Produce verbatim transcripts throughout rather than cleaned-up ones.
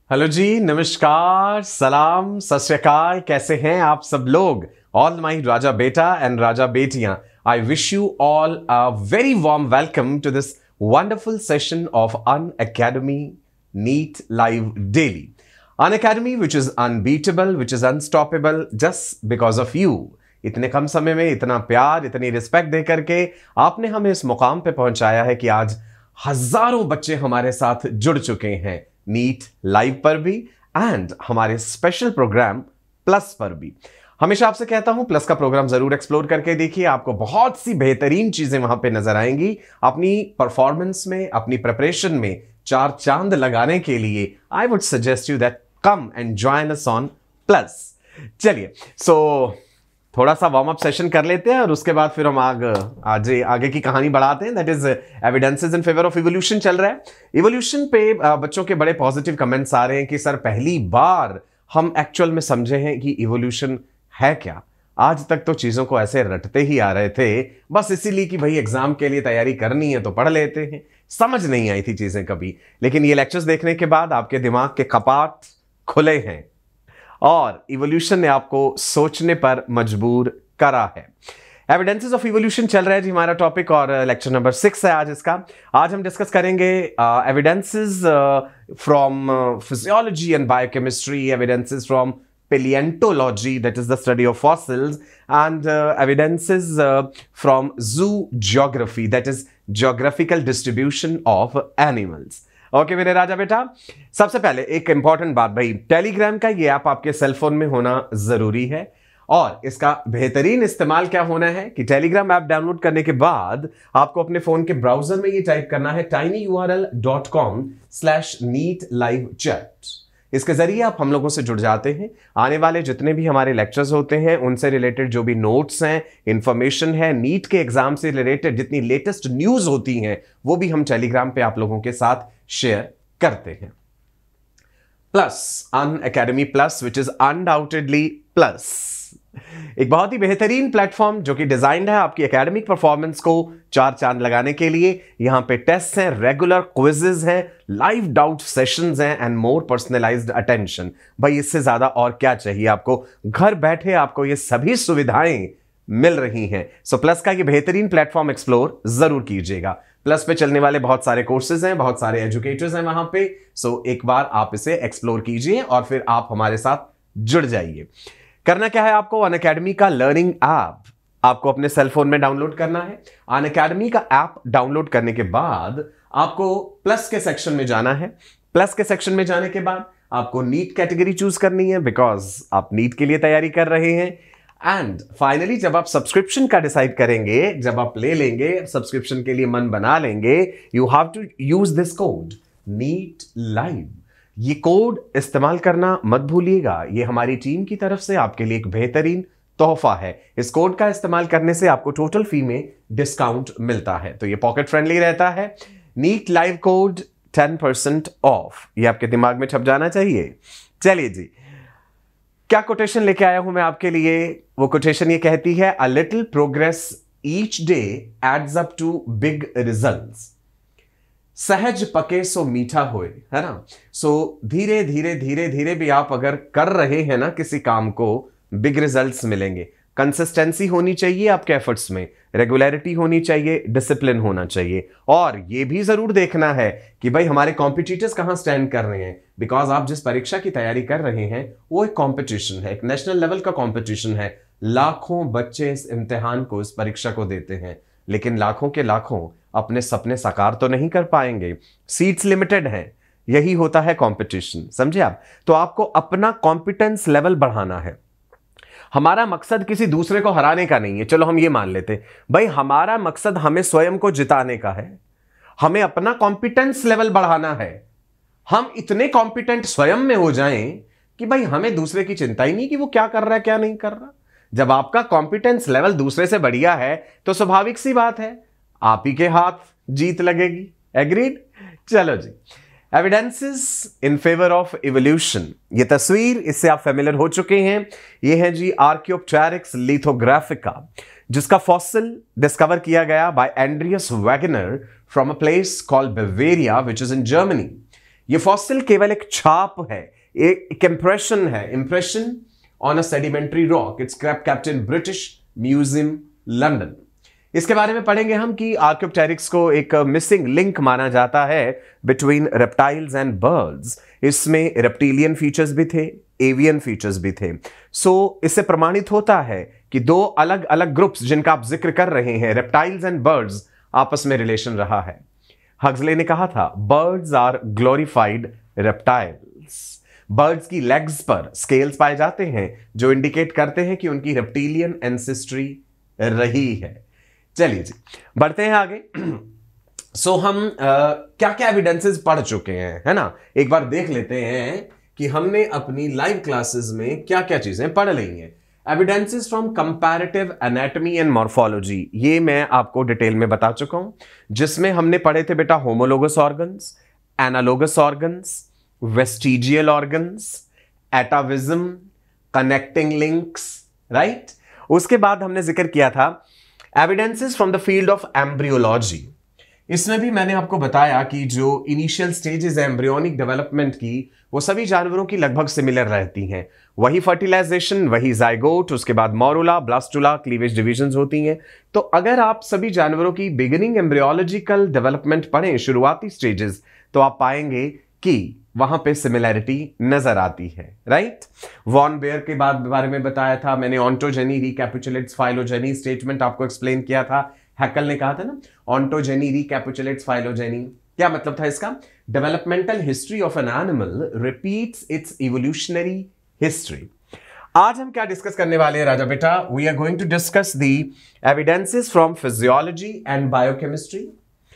Hello जी, नमस्कार, सलाम, सत श्री अकाल। कैसे हैं आप सब लोग? ऑल माई राजा बेटा एंड राजा बेटियां, I wish you all a very warm welcome to this wonderful session of Unacademy NEET live daily. Unacademy which is unbeatable, which is unstoppable just because of you. इतने कम समय में इतना प्यार, इतनी रिस्पेक्ट दे करके आपने हमें इस मुकाम पे पहुंचाया है कि आज हजारों बच्चे हमारे साथ जुड़ चुके हैं, नीट लाइव पर भी एंड हमारे स्पेशल प्रोग्राम प्लस पर भी। हमेशा आपसे कहता हूं, प्लस का प्रोग्राम जरूर एक्सप्लोर करके देखिए, आपको बहुत सी बेहतरीन चीजें वहां पे नजर आएंगी। अपनी परफॉर्मेंस में, अपनी प्रिपरेशन में चार चांद लगाने के लिए I would suggest you that come and join us on plus. चलिए, सो थोड़ा सा वार्म अप सेशन कर लेते हैं और उसके बाद फिर हम आगे आज आगे की कहानी बढ़ाते हैं। That is evidences in favour of evolution चल रहा है। इवोल्यूशन पे बच्चों के बड़े पॉजिटिव कमेंट्स आ रहे हैं कि सर पहली बार हम एक्चुअल में समझे हैं कि इवोल्यूशन है क्या। आज तक तो चीजों को ऐसे रटते ही आ रहे थे, बस इसीलिए कि भाई एग्जाम के लिए तैयारी करनी है तो पढ़ लेते हैं, समझ नहीं आई थी चीजें कभी। लेकिन ये लेक्चर्स देखने के बाद आपके दिमाग के कपाट खुले हैं और इवोल्यूशन ने आपको सोचने पर मजबूर करा है। एविडेंसेस ऑफ इवोल्यूशन चल रहा है जी हमारा टॉपिक, और लेक्चर नंबर सिक्स है आज इसका। आज हम डिस्कस करेंगे evidences from physiology and biochemistry, evidences from paleontology, that is the study of fossils, and uh, evidences uh, from zoo geography, that is geographical distribution of animals. Okay okay, मेरे राजा बेटा, सबसे पहले एक इंपॉर्टेंट बात भाई, Telegram का ये app आपके सेलफोन में होना जरूरी है। और इसका बेहतरीन इस्तेमाल क्या होना है कि टेलीग्राम ऐप डाउनलोड करने के बाद आपको अपने फोन के ब्राउजर में ये टाइप करना है tiny U R L dot com slash NEET live chat. इसके जरिए आप हम लोगों से जुड़ जाते हैं। आने वाले जितने भी हमारे लेक्चर्स होते हैं उनसे रिलेटेड जो भी नोट्स हैं, इंफॉर्मेशन है, नीट के एग्जाम से रिलेटेड जितनी लेटेस्ट न्यूज होती हैं, वो भी हम टेलीग्राम पे आप लोगों के साथ शेयर करते हैं। Plus, Unacademy plus, which is undoubtedly plus, एक बहुत ही बेहतरीन प्लेटफॉर्म जो कि डिजाइंड है आपकी एकेडमिक परफॉर्मेंस को चार चांद लगाने के लिए। यहां पे टेस्ट हैं, रेगुलर क्विजेज हैं, लाइव डाउट सेशंस हैं एंड मोर पर्सनलाइज्ड अटेंशन। भाई इससे ज्यादा और क्या चाहिए आपको? घर बैठे आपको ये सभी सुविधाएं मिल रही हैं। सो प्लस का ये बेहतरीन प्लेटफॉर्म एक्सप्लोर जरूर कीजिएगा। प्लस पे चलने वाले बहुत सारे कोर्सेज हैं, बहुत सारे एजुकेटर्स हैं वहां पे। सो एक बार आप इसे एक्सप्लोर कीजिए और फिर आप हमारे साथ जुड़ जाइए। करना क्या है आपको? अनअकैडमी का लर्निंग ऐप आपको अपने सेलफोन में डाउनलोड करना है। अनअकैडमी का ऐप डाउनलोड करने के बाद आपको प्लस के सेक्शन में जाना है। प्लस के सेक्शन में जाने के बाद आपको नीट कैटेगरी चूज करनी है, बिकॉज आप नीट के लिए तैयारी कर रहे हैं। एंड फाइनली जब आप सब्सक्रिप्शन का डिसाइड करेंगे, जब आप ले लेंगे, सब्सक्रिप्शन के लिए मन बना लेंगे, you have to use this code NEET live. ये कोड इस्तेमाल करना मत भूलिएगा, ये हमारी टीम की तरफ से आपके लिए एक बेहतरीन तोहफा है। इस कोड का इस्तेमाल करने से आपको टोटल फी में डिस्काउंट मिलता है, तो ये पॉकेट फ्रेंडली रहता है। NEET live code ten percent off, ये आपके दिमाग में छप जाना चाहिए। चलिए जी, क्या कोटेशन लेके आया हूं मैं आपके लिए? वो कोटेशन ये कहती है, a little progress each day adds up to big results. सहज पके सो मीठा होए, है ना। सो धीरे धीरे धीरे धीरे भी आप अगर कर रहे हैं ना किसी काम को, बिग रिजल्ट्स मिलेंगे। कंसिस्टेंसी होनी चाहिए आपके एफर्ट्स में, रेगुलरिटी होनी चाहिए, डिसिप्लिन होना चाहिए। और ये भी जरूर देखना है कि भाई हमारे कॉम्पिटिटर्स कहां स्टैंड कर रहे हैं, बिकॉज आप जिस परीक्षा की तैयारी कर रहे हैं वो एक कॉम्पिटिशन है, एक नेशनल लेवल का कॉम्पिटिशन है। लाखों बच्चे इस इम्तिहान को, इस परीक्षा को देते हैं, लेकिन लाखों के लाखों अपने सपने साकार तो नहीं कर पाएंगे। सीट्स लिमिटेड हैं, यही होता है कंपटीशन, समझे आप। तो आपको अपना कॉम्पिटेंस लेवल बढ़ाना है। हमारा मकसद किसी दूसरे को हराने का नहीं है, चलो हम ये मान लेते भाई, हमारा मकसद हमें स्वयं को जिताने का है। हमें अपना कॉम्पिटेंस लेवल बढ़ाना है। हम इतने कॉम्पिटेंट स्वयं में हो जाएं कि भाई हमें दूसरे की चिंता ही नहीं कि वो क्या कर रहा है क्या नहीं कर रहा। जब आपका कॉम्पिटेंस लेवल दूसरे से बढ़िया है तो स्वाभाविक सी बात है आप ही के हाथ जीत लगेगी। एग्रीड? चलो जी, evidences in favour of evolution. ये तस्वीर, इससे आप फेमिलियर हो चुके हैं। ये है जी आर्कियोप्टेरिक्स लिथोग्राफिका, जिसका फॉसिल डिस्कवर किया गया by Andreas Wagner from a place called Bavaria which is in Germany. ये फॉसिल केवल एक छाप है, एक इंप्रेशन है, impression on a sedimentary rock. It's kept in British Museum London. इसके बारे में पढ़ेंगे हम कि आर्क्योप्टेरिक्स को एक मिसिंग लिंक माना जाता है बिटवीन रेप्टाइल्स एंड बर्ड्स। इसमें रेप्टिलियन फीचर्स भी थे, एवियन फीचर्स भी थे। सो so, इससे प्रमाणित होता है कि दो अलग अलग ग्रुप्स जिनका आप जिक्र कर रहे हैं, रेप्टाइल्स एंड बर्ड्स, आपस में रिलेशन रहा है। हक्सले ने कहा था birds are glorified reptiles. Birds की लेग्स पर स्केल्स पाए जाते हैं जो इंडिकेट करते हैं कि उनकी रेप्टिलियन एंसेस्ट्री रही है। चलिए जी बढ़ते हैं आगे। सो so, हम क्या क्या एविडेंसेस पढ़ चुके हैं, है ना। एक बार देख लेते हैं कि हमने अपनी लाइव क्लासेस में क्या क्या चीजें पढ़ ली हैं। Evidences from comparative anatomy and morphology, ये मैं आपको डिटेल में बता चुका हूं, जिसमें हमने पढ़े थे बेटा homologous organs, analogous organs, vestigial organs, atavism, connecting links, right. उसके बाद हमने जिक्र किया था evidences from the field of embryology. इसमें भी मैंने आपको बताया कि जो इनिशियल स्टेजेस है एम्ब्रियोनिक डेवलपमेंट की, वो सभी जानवरों की लगभग सिमिलर रहती हैं। वही फर्टिलाइजेशन, वही जाइगोट, उसके बाद मोरुला, ब्लास्टुला, क्लीवेज डिविजन्स होती हैं। तो अगर आप सभी जानवरों की बिगिनिंग एम्ब्रियोलॉजिकल डेवलपमेंट पढ़ें, शुरुआती स्टेजेस, तो आप पाएंगे कि वहां पे सिमिलैरिटी नजर आती है, राइट। वॉन बेयर के बाद बारे में बताया था मैंने, ऑन्टोजेनी, रिकैपिचुलेट्स, फाइलोजेनी स्टेटमेंट आपको एक्सप्लेन किया था। हैकल ने कहा था ना ऑन्टोजेनी, रिकैपिचुलेट्स, फाइलोजेनी, क्या मतलब था इसका? Developmental history of an animal repeats its evolutionary history. आज हम क्या डिस्कस करने वाले हैं राजा बेटा? We are going to discuss the evidences from physiology and biochemistry,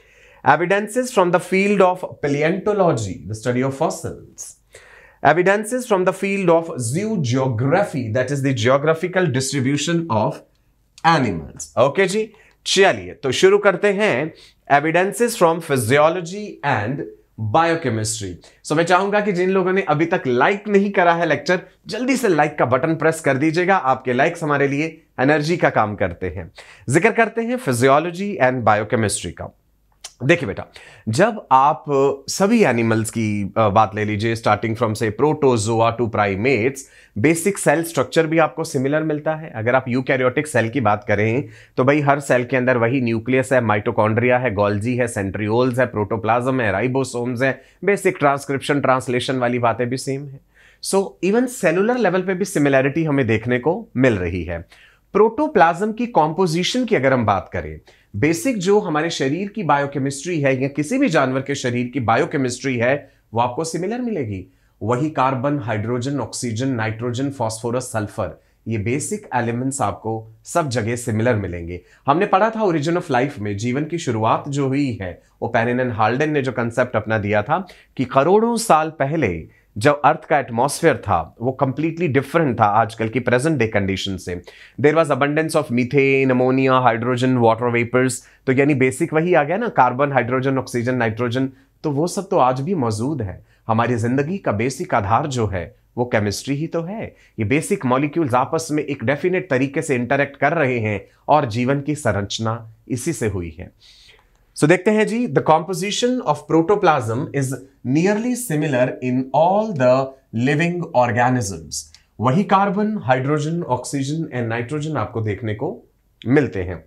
evidences from the field of paleontology, the study of fossils, evidences from the field of zoogeography, that is the geographical distribution of animals. Okay जी, चलिए तो शुरू करते हैं evidences from physiology and biochemistry. So मैं चाहूंगा कि जिन लोगों ने अभी तक लाइक नहीं करा है लेक्चर, जल्दी से लाइक का बटन प्रेस कर दीजिएगा। आपके लाइक्स हमारे लिए एनर्जी का काम करते हैं। जिक्र करते हैं फिजियोलॉजी एंड बायोकेमिस्ट्री का। देखिए बेटा, जब आप सभी एनिमल्स की बात ले लीजिए, स्टार्टिंग फ्रॉम से protozoa to primates, basic cell structure भी आपको सिमिलर मिलता है। अगर आप यूकैरियोटिक सेल की बात करें तो भाई हर सेल के अंदर वही न्यूक्लियस है, माइटोकॉन्ड्रिया है, गोल्जी है, सेंट्रियोल्स है, प्रोटोप्लाज्म है, राइबोसोम्स है, बेसिक ट्रांसक्रिप्शन ट्रांसलेशन वाली बातें भी सेम है। सो इवन सेलुलर लेवल पे भी सिमिलैरिटी हमें देखने को मिल रही है। प्रोटोप्लाज्म की कॉम्पोजिशन की अगर हम बात करें, बेसिक जो हमारे शरीर की बायोकेमिस्ट्री है या किसी भी जानवर के शरीर की बायोकेमिस्ट्री है, वो आपको सिमिलर मिलेगी। वही carbon, hydrogen, oxygen, nitrogen, phosphorus, sulphur, ये बेसिक एलिमेंट्स आपको सब जगह सिमिलर मिलेंगे। हमने पढ़ा था ओरिजिन ऑफ लाइफ में, जीवन की शुरुआत जो हुई है, ओपेनिन एंड हाल्डेन ने जो कंसेप्ट अपना दिया था कि करोड़ों साल पहले जब अर्थ का एटमॉस्फेयर था वो कंप्लीटली डिफरेंट था आजकल की प्रेजेंट डे कंडीशन से। There was abundance of methane, ammonia, hydrogen, water vapours. तो यानी बेसिक वही आ गया ना, कार्बन, हाइड्रोजन, ऑक्सीजन, नाइट्रोजन। तो वो सब तो आज भी मौजूद है। हमारी जिंदगी का बेसिक आधार जो है वो केमिस्ट्री ही तो है। ये बेसिक मॉलिक्यूल्स आपस में एक डेफिनेट तरीके से इंटरेक्ट कर रहे हैं और जीवन की संरचना इसी से हुई है। सो so, देखते हैं जी, the composition of protoplasm is nearly similar in all the living organisms. वही carbon, hydrogen, oxygen and nitrogen आपको देखने को मिलते हैं।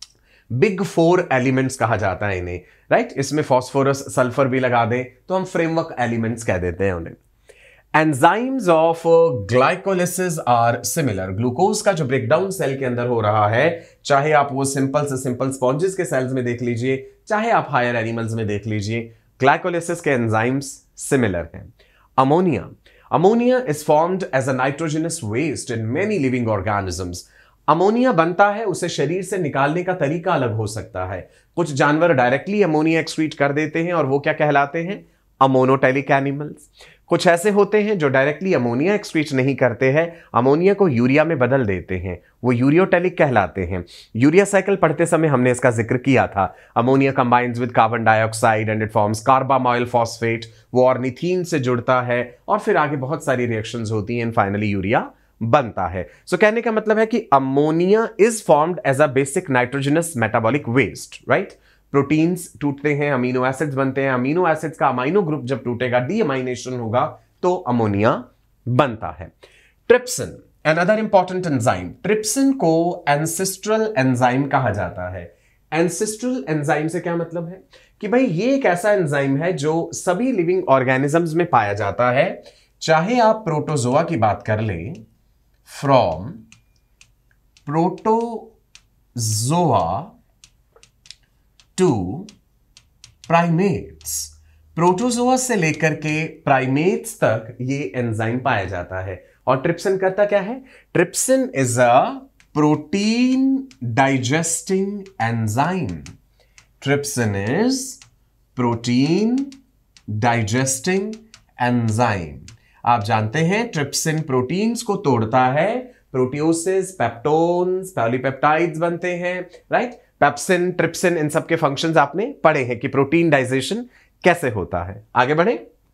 बिग फोर एलिमेंट्स कहा जाता है इन्हें, राइट। इसमें फास्फोरस, सल्फर भी लगा दें तो हम फ्रेमवर्क एलिमेंट्स कह देते हैं उन्हें। Enzymes of glycolysis are similar. Glucose का जो ब्रेकडाउन सेल के अंदर हो रहा है, चाहे आप वो सिंपल से सिंपल स्पॉन्जेस के सेल्स में देख लीजिए, चाहे आप हायर एनिमल्स में देख लीजिए, ग्लाइकोलिसिस के एंजाइम्स सिमिलर हैं। Ammonia ammonia is formed as a nitrogenous waste in many living organisms. Ammonia बनता है, उसे शरीर से निकालने का तरीका अलग हो सकता है। कुछ जानवर डायरेक्टली अमोनिया एक्सक्रीट कर देते हैं और वो क्या कहलाते हैं? Ammonotelic animals. कुछ ऐसे होते हैं जो डायरेक्टली अमोनिया एक्सक्रीट नहीं करते हैं, अमोनिया को यूरिया में बदल देते हैं, वो यूरियोटेलिक कहलाते हैं। यूरिया साइकिल पढ़ते समय हमने इसका जिक्र किया था। Ammonia combines with carbon dioxide and it forms carbamoyl phosphate, वो ऑर्निथीन से जुड़ता है और फिर आगे बहुत सारी रिएक्शंस होती हैं एंड फाइनली यूरिया बनता है। सो so, कहने का मतलब है कि ammonia is formed as a basic nitrogenous metabolic waste, right. Proteins टूटते हैं, अमीनो एसिड्स बनते हैं, अमीनो एसिड्स का अमाइनो ग्रुप जब टूटेगा, डीअमाइनेशन होगा, तो अमोनिया बनता है। Trypsin, another important enzyme. Trypsin को एंसेस्ट्रल एंजाइम कहा जाता है। एंसेस्ट्रल एंजाइम से क्या मतलब है कि भाई ये एक ऐसा एंजाइम है जो सभी लिविंग ऑर्गेनिजम्स में पाया जाता है, चाहे आप प्रोटोजोआ की बात कर लें, from protozoa to primates. Protozoa से लेकर के प्राइमेट्स तक ये एंजाइम पाया जाता है। और ट्रिप्सिन करता क्या है? Trypsin is a protein digesting enzyme. Trypsin is protein digesting enzyme. आप जानते हैं ट्रिप्सिन प्रोटीन्स को तोड़ता है, प्रोटियोसिस, पेप्टोन्स, पॉलीपेप्टाइड्स बनते हैं, राइट। पेप्सिन, ट्रिप्सिन, इन सब के फंक्शंस आपने पढ़े हैं कि प्रोटीन डाइजेशन कैसे होता है। आगे बढ़े।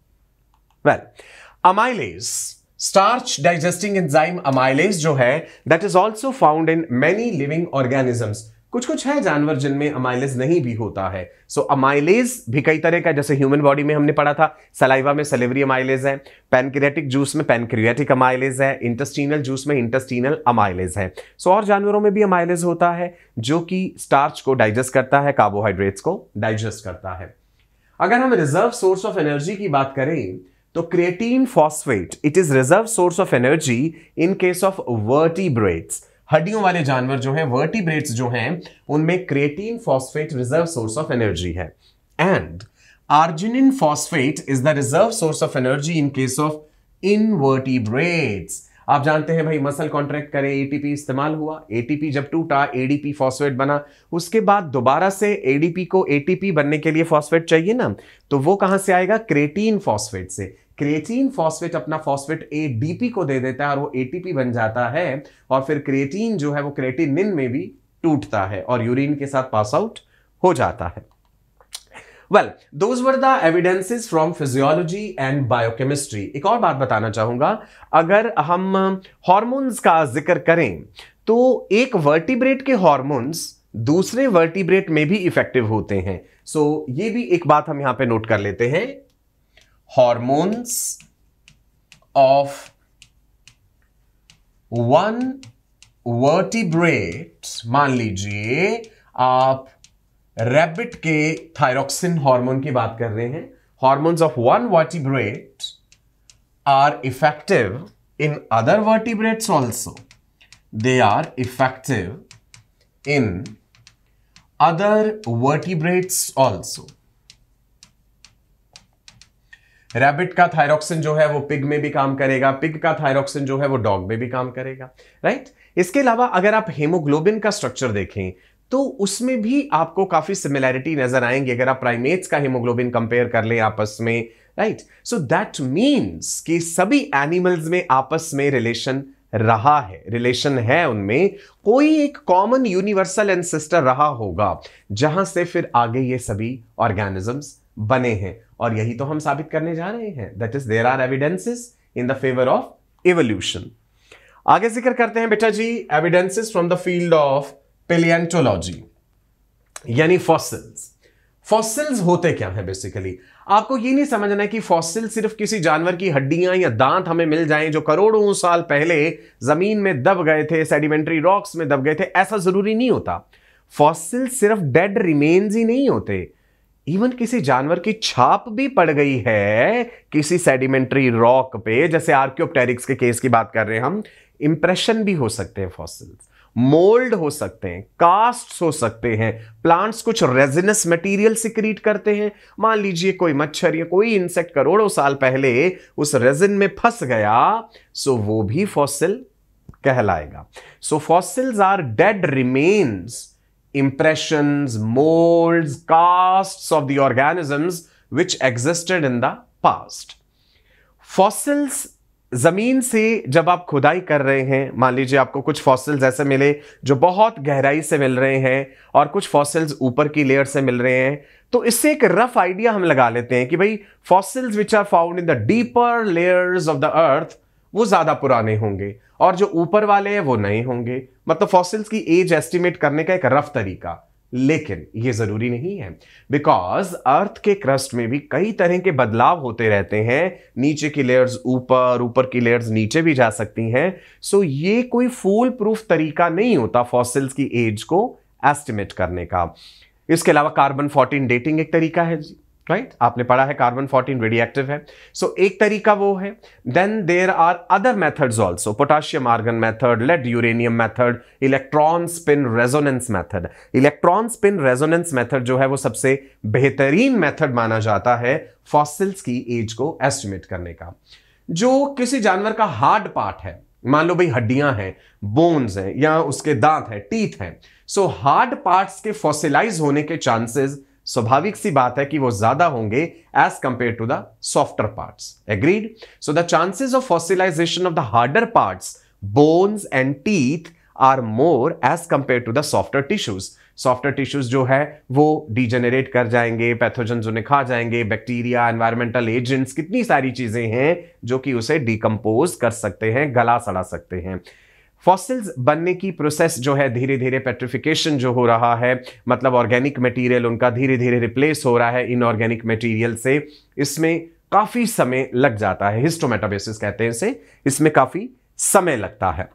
Well, amylase, starch digesting enzyme amylase जो है, that is also found in many living organisms. कुछ कुछ है जानवर जिनमें अमाइलेज नहीं भी होता है। सो so, अमाइलेज भी कई तरह का, जैसे ह्यूमन बॉडी में हमने पढ़ा था, सलाइवा में सलिवरी अमाइलेज है, पैनक्रियाटिक जूस में पैनक्रियाटिक अमाइलेज है, इंटेस्टिनल जूस में इंटेस्टिनल अमाइलेज है। सो so, और जानवरों में भी अमाइलेज होता है जो कि स्टार्च को डाइजेस्ट करता है, कार्बोहाइड्रेट्स को डाइजेस्ट करता है। अगर हम रिजर्व सोर्स ऑफ एनर्जी की बात करें तो creatine phosphate, it is reserve source of energy in case of vertebrates. हड्डियों वाले जानवर जो हैं, वर्टिब्रेट्स जो हैं, उनमें creatine phosphate reserve source of energy है। And arginine phosphate is the reserve source of energy in case of invertebrates. आप जानते हैं भाई, मसल कॉन्ट्रैक्ट करे, एटीपी इस्तेमाल हुआ, एटीपी जब टूटा, एडीपी फॉस्फेट बना, उसके बाद दोबारा से एडीपी को एटीपी बनने के लिए फॉस्फेट चाहिए ना, तो वो कहां से आएगा? क्रिएटिन फॉस्फेट से। क्रिएटिन फॉस्फेट अपना फॉस्फेट एडीपी को दे देता है और वो एटीपी बन जाता है, और फिर क्रिएटिन जो है वो क्रिएटिनिन में भी टूटता है और यूरिन के साथ पास आउट हो जाता है। Well, those were the evidences from physiology and biochemistry. एक और बात बताना चाहूंगा, अगर हम हार्मोन्स का जिक्र करें तो एक वर्टिब्रेट के हार्मोन्स दूसरे वर्टिब्रेट में भी इफेक्टिव होते हैं। सो so, ये भी एक बात हम यहां पे नोट कर लेते हैं। हार्मोन्स ऑफ वन वर्टिब्रेट, मान लीजिए आप रैबिट के थायरोक्सिन हार्मोन की बात कर रहे हैं, hormones of one vertebrate are effective in other vertebrates also. They are effective in other vertebrates also. Rabbit का थायरोक्सिन जो है वो पिग में भी काम करेगा, पिग का थायरोक्सिन जो है वो डॉग में भी काम करेगा, राइट। इसके अलावा अगर आप हेमोग्लोबिन का स्ट्रक्चर देखें तो उसमें भी आपको काफी सिमिलैरिटी नजर आएंगे अगर आप प्राइमेट्स का हेमोग्लोबिन कंपेयर कर लें आपस में, राइट। सो दैट मीन्स कि सभी एनिमल्स में आपस में रिलेशन रहा है, रिलेशन है, उनमें कोई एक कॉमन यूनिवर्सल एंसेस्टर रहा होगा जहां से फिर आगे ये सभी ऑर्गेनिजम्स बने हैं, और यही तो हम साबित करने जा रहे हैं। That is there are evidences in the favour of evolution. आगे जिक्र करते हैं बेटा जी evidences from the field of palaeontology, यानी फॉसिल्स। फॉसिल्स होते क्या हैं? बेसिकली आपको ये नहीं समझना है कि फॉसिल सिर्फ किसी जानवर की हड्डियां या दांत हमें मिल जाएं जो करोड़ों साल पहले जमीन में दब गए थे, सेडिमेंट्री रॉक्स में दब गए थे, ऐसा जरूरी नहीं होता। फॉसिल सिर्फ डेड रिमेन्स ही नहीं होते, इवन किसी जानवर की छाप भी पड़ गई है किसी सेडिमेंट्री रॉक पे, जैसे आर्कियोप्टेरिक्स के केस की बात कर रहे हैं हम, इंप्रेशन भी हो सकते हैं फॉसिल्स, मोल्ड हो सकते हैं, कास्ट हो सकते हैं, प्लांट्स कुछ रेजिनस मटेरियल सिक्रीट करते हैं। मान लीजिए कोई मच्छर या कोई इंसेक्ट करोड़ों साल पहले उस रेजिन में फंस गया, सो वो भी फॉसिल कहलाएगा। So fossils are dead remains, impressions, molds, casts of the organisms which existed in the past. Fossils जमीन से जब आप खुदाई कर रहे हैं, मान लीजिए आपको कुछ फॉसिल्स ऐसे मिले जो बहुत गहराई से मिल रहे हैं और कुछ फॉसिल्स ऊपर की लेयर से मिल रहे हैं, तो इससे एक रफ आइडिया हम लगा लेते हैं कि भाई fossils which are found in the deeper layers of the earth वो ज्यादा पुराने होंगे और जो ऊपर वाले हैं वो नए होंगे। मतलब फॉसिल्स की एज एस्टिमेट करने का एक रफ तरीका, लेकिन ये जरूरी नहीं है, बिकॉज अर्थ के क्रस्ट में भी कई तरह के बदलाव होते रहते हैं। नीचे की लेयर्स ऊपर, ऊपर की लेयर्स नीचे भी जा सकती हैं। सो ये कोई फूल प्रूफ तरीका नहीं होता फॉसिल्स की एज को एस्टिमेट करने का। इसके अलावा कार्बन फोर्टीन डेटिंग एक तरीका है, राइट right? आपने पढ़ा है कार्बन फोर्टीन रेडिएक्टिव है। सो so, एक तरीका वो है। Then there are other methods also, potassium argon method, lead uranium method, electron spin resonance method. Electron spin resonance method जो है वो सबसे बेहतरीन मेथड माना जाता है फॉसिल्स की एज को एस्टिमेट करने का। जो किसी जानवर का हार्ड पार्ट है, मान लो भाई हड्डियां हैं, बोन्स हैं, या उसके दांत हैं, टीथ हैं, सो हार्ड पार्ट्स के फॉसिलाइज होने के चांसेस स्वाभाविक सी बात है कि वो ज्यादा होंगे as compared to the softer parts. Agreed? So the chances of fossilization of the harder parts, bones and teeth are more as compared to the softer tissues. Softer tissues जो है वो डिजेनरेट कर जाएंगे, पैथोजन्स उन्हें खा जाएंगे, bacteria, environmental agents, कितनी सारी चीजें हैं जो कि उसे डिकम्पोज कर सकते हैं, गला सड़ा सकते हैं। फॉसिल्स बनने की प्रोसेस जो है, धीरे धीरे पेट्रिफिकेशन जो हो रहा है, मतलब ऑर्गेनिक मटेरियल उनका धीरे धीरे रिप्लेस हो रहा है इनऑर्गेनिक मटेरियल से, इसमें काफी समय लग जाता है। हिस्टोमेटाबेसिस कहते हैं इसे, इसमें काफी समय लगता है।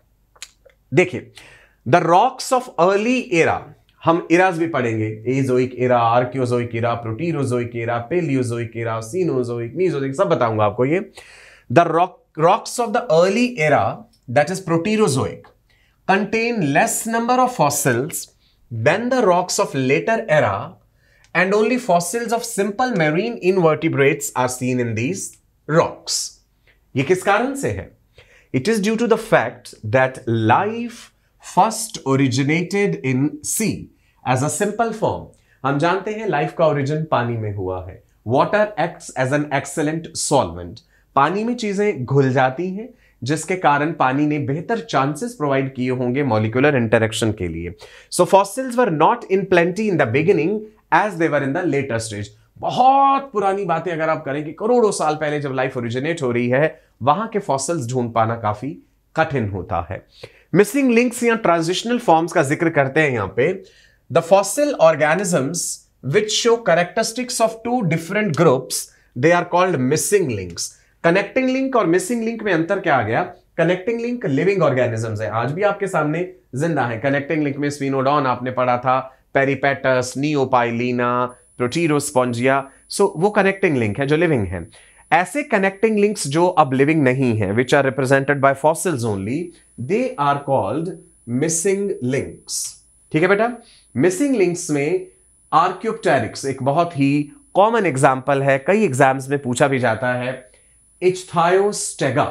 देखिए, the rocks of early era, हम इराज भी पढ़ेंगे, azoic era, archaeozoic era, proterozoic era, palaeozoic era, cenozoic, mesozoic, सब बताऊंगा आपको ये। The rocks of the early era, that is proterozoic, contain less number of fossils than the rocks of later era, and only fossils of simple marine invertebrates are seen in these rocks. ये किस कारण से है? It is due to the fact that life first originated in sea as a simple form. हम जानते हैं life का origin पानी में हुआ है। Water acts as an excellent solvent. पानी में चीजें घुल जाती हैं, जिसके कारण पानी ने बेहतर चांसेस प्रोवाइड किए होंगे मॉलिक्यूलर इंटरेक्शन के लिए। So fossils were not in plenty in the beginning as they were in the later stage. बहुत पुरानी बातें अगर आप करें कि करोड़ों साल पहले जब लाइफ ओरिजिनेट हो रही है, वहां के फॉसिल्स ढूंढ पाना काफी कठिन होता है। मिसिंग लिंक्स या ट्रांजिशनल फॉर्म्स का जिक्र करते हैं यहां पे। The fossil organisms which show characteristics of two different groups, they are called missing links. Connecting link और मिसिंग लिंक में अंतर क्या आ गया? कनेक्टिंग लिंक लिविंग ऑर्गेनिजम्स है, आज भी आपके सामने जिंदा है। कनेक्टिंग लिंक में स्फीनोडॉन आपने पढ़ा था, पेरिपेटस, नियोपाइलिना, प्रोटीरोस्पोंजिया, सो वो कनेक्टिंग लिंक है जो लिविंग है। ऐसे कनेक्टिंग लिंक्स जो अब लिविंग नहीं है, which are represented by fossils only, they are called missing links. ठीक है बेटा? मिसिंग लिंक्स में आर्क्योप्टेरिक्स एक बहुत ही कॉमन एग्जाम्पल है, कई एग्जाम्स में पूछा भी जाता है। इच्थायोस्टेगा,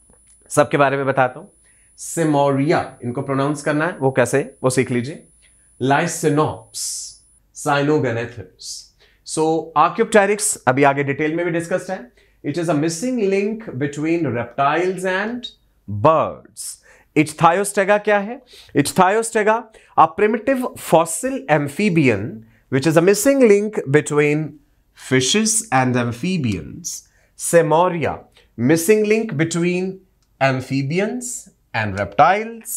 सबके बारे में बताता हूं। सिमोरिया, इनको प्रोनाउंस करना है, वो कैसे, वो सीख लीजिए। लाइसिनोप्स, साइनोगेनेथस। सो आर्क्योप्टेरिक्स अभी आगे डिटेल में भी डिस्कस्ड है। It is a missing link between reptiles and birds. Ichthyostega क्या है? Ichthyostega, a primitive fossil amphibian which is a missing link between fishes and amphibians. Semoria, missing link between amphibians and reptiles.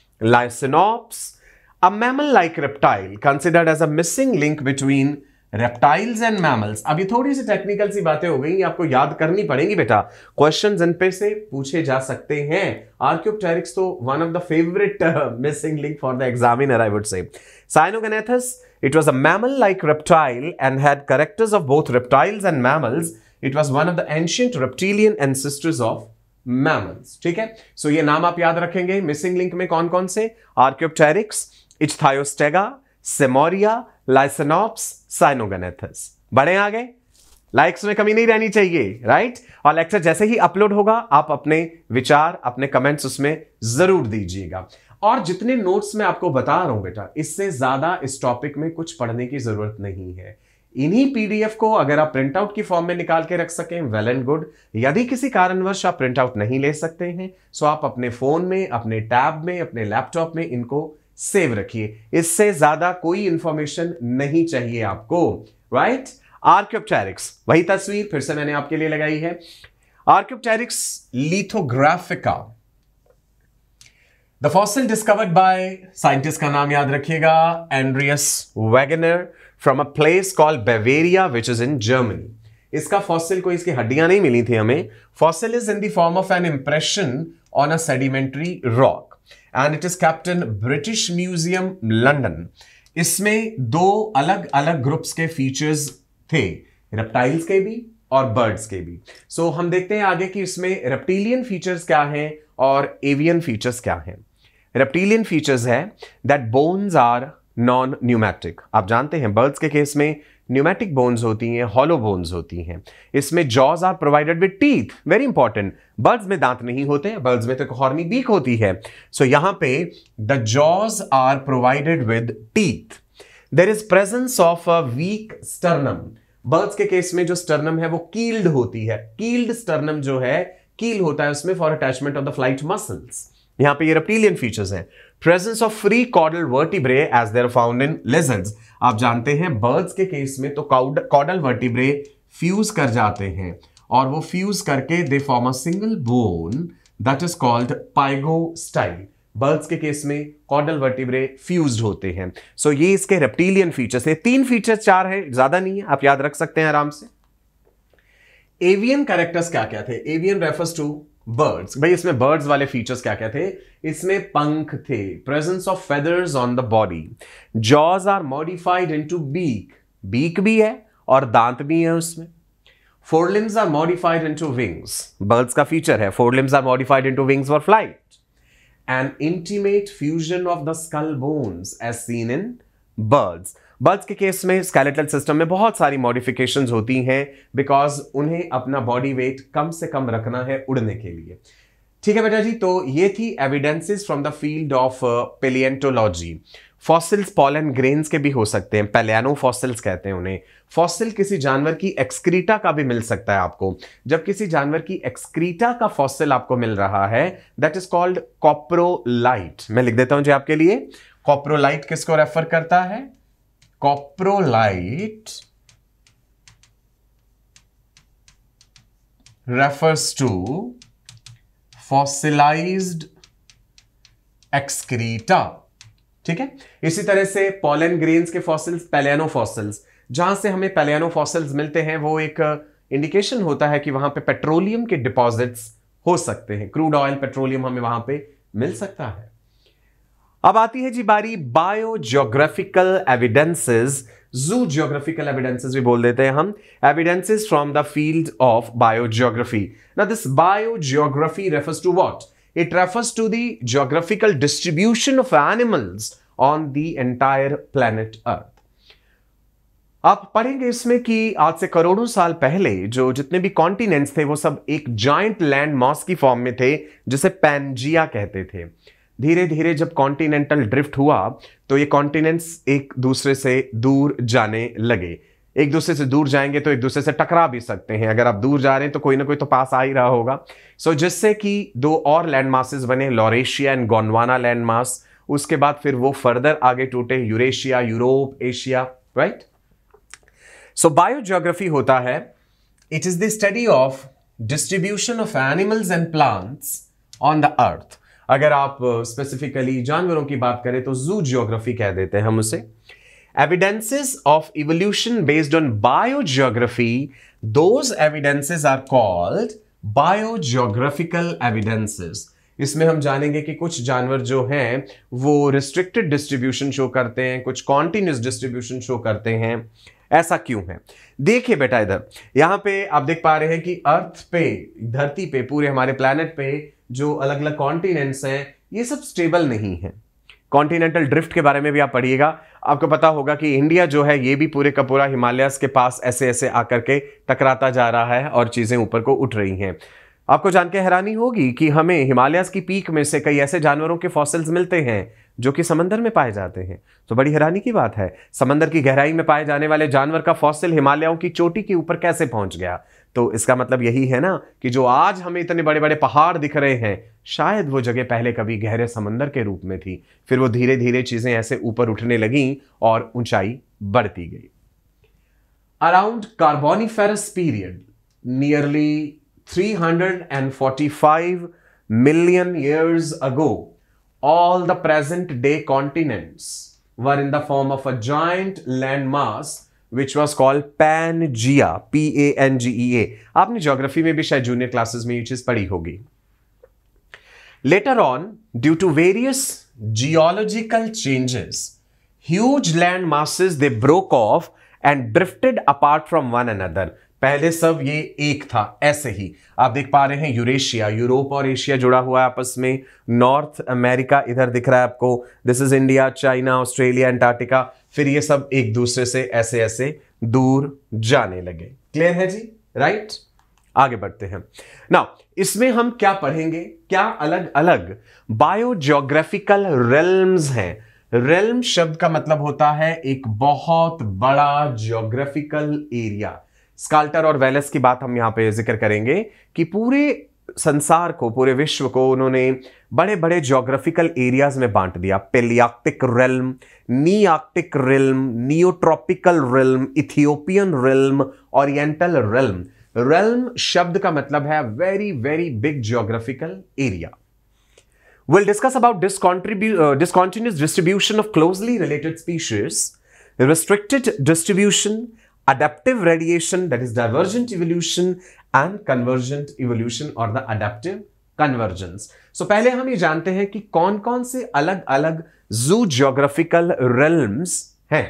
Lycinops, a mammal-like reptile considered as a missing link between reptiles and mammals. अभी थोड़ी सी technical सी बातें हो गई, आपको याद करनी पड़ेंगी बेटा, क्वेश्चंस इन पे से पूछे जा सकते हैं। आर्क्योप्टेरिक्स तो one of the favourite missing link for the examiner, I would say. Cyanogenetus, it was a mammal-like reptile and had characters of both reptiles and mammals. It was one of the ancient reptilian ancestors of mammals. ठीक है? So so, ये नाम आप याद रखेंगे। Missing link में कौन कौन से? Archaeopteryx, ichthyostega, seymouria, lycaenops, cynognathus. बड़े आ गए, लाइक्स में कमी नहीं रहनी चाहिए, राइट? और लेक्चर जैसे ही अपलोड होगा, आप अपने विचार, अपने कमेंट्स उसमें जरूर दीजिएगा। और जितने नोट्स मैं आपको बता रहा हूं बेटा, इससे ज्यादा इस टॉपिक में कुछ पढ़ने की जरूरत नहीं है। इन्हीं पीडीएफ को अगर आप प्रिंट आउट की फॉर्म में निकाल के रख सकें, वेल एंड गुड। यदि किसी कारणवश आप प्रिंट आउट नहीं ले सकते हैं, सो आप अपने फोन में, अपने टैब में, अपने लैपटॉप में इनको सेव रखिए। इससे ज्यादा कोई इंफॉर्मेशन नहीं चाहिए आपको, राइट? आर्क्योप्टेरिक्स, वही तस्वीर फिर से मैंने आपके लिए लगाई है। Archaeopteryx lithographica, the fossil discovered by scientist का नाम याद रखिएगा, Andreas Wagner, from a place called Bavaria which is in Germany. इसका फॉसिल को इसकी हड्डियां नहीं मिली थी हमें। Fossil is in the form of an impression on a sedimentary rock and it is kept in British Museum London. इसमें दो अलग अलग ग्रुप्स के फीचर्स थे, रेप्टाइल्स के भी और बर्ड्स के भी। सो so, हम देखते हैं आगे कि इसमें रेप्टिलियन फीचर्स क्या हैं और एवियन फीचर्स क्या हैं। रेप्टिलियन फीचर्स है that bones are non pneumatic. आप जानते हैं बर्ड्स के केस में न्यूमैटिक बोन्स होती हैं, हॉलो बोन्स होती हैं। इसमें jaws are provided with teeth, very important. Birds में दांत नहीं होते हैं, बर्ड्स में तो हॉर्नी बीक होती है। सो so, यहां पे the jaws are provided with teeth. There is presence of a weak sternum. Birds के केस में जो स्टर्नम है वो कील्ड होती है। कील्ड स्टर्नम जो है, कील होता है उसमें for attachment of the flight muscles. यहां पे ये रेप्टिलियन फीचर्स हैं। Presence of free caudal vertebrae as they're found in lizards. आप जानते हैं बर्ड्स के केस में तो कॉर्डल वर्टिब्रे फ्यूज कर जाते हैं और वो फ्यूज करके they form a single bone that is called pygostyle. Birds के केस में कॉर्डल वर्टिब्रे फ्यूज्ड होते हैं। सो so, ये इसके रेप्टिलियन फीचर्स है। तीन फीचर्स, चार है, ज्यादा नहीं है, आप याद रख सकते हैं आराम से। एवियन कैरेक्टर्स क्या क्या थे? Avian refers to birds. भाई इसमें बर्ड्स वाले फीचर्स क्या क्या थे? इसमें पंख थे, presence of feathers on the body, jaws are modified into beak, beak भी है और दांत भी है उसमें। Forelimbs are modified into wings, birds का फीचर है, forelimbs are modified into wings for flight. An intimate fusion of the skull bones as seen in birds. Birds के केस में skeletal system में बहुत सारी modifications होती हैं because उन्हें अपना body weight कम से कम रखना है उड़ने के लिए। ठीक है बेटा जी, तो ये थी evidences from the field of uh, paleontology। Fossils pollen grains के भी हो सकते हैं, पैलियानो फॉसिल्स कहते हैं उन्हें। फॉसिल किसी जानवर की एक्सक्रीटा का भी मिल सकता है आपको। जब किसी जानवर की एक्सक्रीटा का फॉसिल आपको मिल रहा है दैट इज कॉल्ड कॉप्रोलाइट। मैं लिख देता हूं जी आपके लिए। कॉप्रोलाइट किसको रेफर करता है? Coprolite refers to fossilized excreta. ठीक है, इसी तरह से पॉलन ग्रेन्स के फॉसिल्स, पैलियानो फॉसिल्स, जहां से हमें पैलियानो फॉसिल्स मिलते हैं वो एक इंडिकेशन होता है कि वहां पे पेट्रोलियम के डिपॉजिट्स हो सकते हैं। क्रूड ऑयल, पेट्रोलियम हमें वहां पे मिल सकता है। अब आती है जी बारी biogeographical evidences, zoo geographical evidences भी बोल देते हैं हम, evidences from the field of biogeography. Now this biogeography refers to what? It refers to the geographical distribution of animals on the entire planet Earth. आप पढ़ेंगे इसमें कि आज से करोड़ों साल पहले जो जितने भी कॉन्टिनेंट्स थे वो सब एक जाइंट लैंड मास की फॉर्म में थे जिसे पैनजिया कहते थे। धीरे धीरे जब कॉन्टिनेंटल ड्रिफ्ट हुआ तो ये कॉन्टिनेंट्स एक दूसरे से दूर जाने लगे। एक दूसरे से दूर जाएंगे तो एक दूसरे से टकरा भी सकते हैं। अगर आप दूर जा रहे हैं तो कोई ना कोई तो पास आ ही रहा होगा। सो so, जिससे कि दो और लैंड मासेस बने, Laurasia and Gondwana land mass. उसके बाद फिर वो फर्दर आगे टूटे, Eurasia, Europe, Asia, right. So biogeography होता है, it is the study of distribution of animals and plants on the earth. अगर आप स्पेसिफिकली uh, जानवरों की बात करें तो जू जियोग्राफी कह देते हैं हम उसे। Evidences of evolution based on biogeography, those evidences are called biogeographical evidences. इसमें हम जानेंगे कि कुछ जानवर जो हैं वो restricted distribution शो करते हैं, कुछ continuous distribution शो करते हैं। ऐसा क्यों है? देखिए बेटा, इधर यहां पे आप देख पा रहे हैं कि अर्थ पे, धरती पे, पूरे हमारे प्लैनेट पे जो अलग अलग कॉन्टिनेंट्स हैं ये सब स्टेबल नहीं है। कॉन्टिनेंटल ड्रिफ्ट के बारे में भी आप पढ़िएगा। आपको पता होगा कि इंडिया जो है ये भी पूरे का पूरा हिमालयस के पास ऐसे ऐसे आकर के टकराता जा रहा है और चीजें ऊपर को उठ रही हैं। आपको जान के हैरानी होगी कि हमें हिमालयस की पीक में से कई ऐसे जानवरों के फॉसिल्स मिलते हैं जो कि समंदर में पाए जाते हैं। तो बड़ी हैरानी की बात है, समंदर की गहराई में पाए जाने वाले जानवर का फॉसिल हिमालयों की चोटी के ऊपर कैसे पहुंच गया? तो इसका मतलब यही है ना कि जो आज हमें इतने बड़े बड़े पहाड़ दिख रहे हैं, शायद वो जगह पहले कभी गहरे समंदर के रूप में थी। फिर वो धीरे धीरे चीजें ऐसे ऊपर उठने लगीं और ऊंचाई बढ़ती गई। Around carboniferous period, nearly three hundred forty-five million years ago, all the present day continents were in the form of a giant landmass which was called Pangea, P A N G E A. आपने geography में भी शायद junior classes में ये चीज पढ़ी होगी. Later on, due to various geological changes, huge land masses they broke off and drifted apart from one another. पहले सब ये एक था, ऐसे ही आप देख पा रहे हैं यूरेशिया, यूरोप और एशिया जुड़ा हुआ है आपस में. नॉर्थ अमेरिका इधर दिख रहा है आपको, this is India, China, Australia, Antarctica. फिर ये सब एक दूसरे से ऐसे ऐसे दूर जाने लगे. क्लियर है जी? Right right? आगे बढ़ते हैं. नाउ इसमें हम क्या पढ़ेंगे, क्या अलग अलग बायोजियोग्राफिकल रेल्म्स हैं. रेल्म शब्द का मतलब होता है एक बहुत बड़ा जियोग्राफिकल एरिया. स्काल्टर और वेलेस की बात हम यहां पे जिक्र करेंगे कि पूरे संसार को, पूरे विश्व को उन्होंने बड़े बड़े जियोग्राफिकल एरियाज में बांट दिया. Palaearctic realm, nearctic realm, neotropical realm, Ethiopian realm, oriental realm. Realm शब्द का मतलब है very very big geographical area. We'll discuss about discontibu- uh, discontinuous distribution of closely related species, restricted distribution, adaptive radiation, that is divergent evolution, and convergent evolution or the adaptive convergence. So पहले हम ये जानते हैं कि कौन कौन से अलग अलग zoo geographical realms हैं.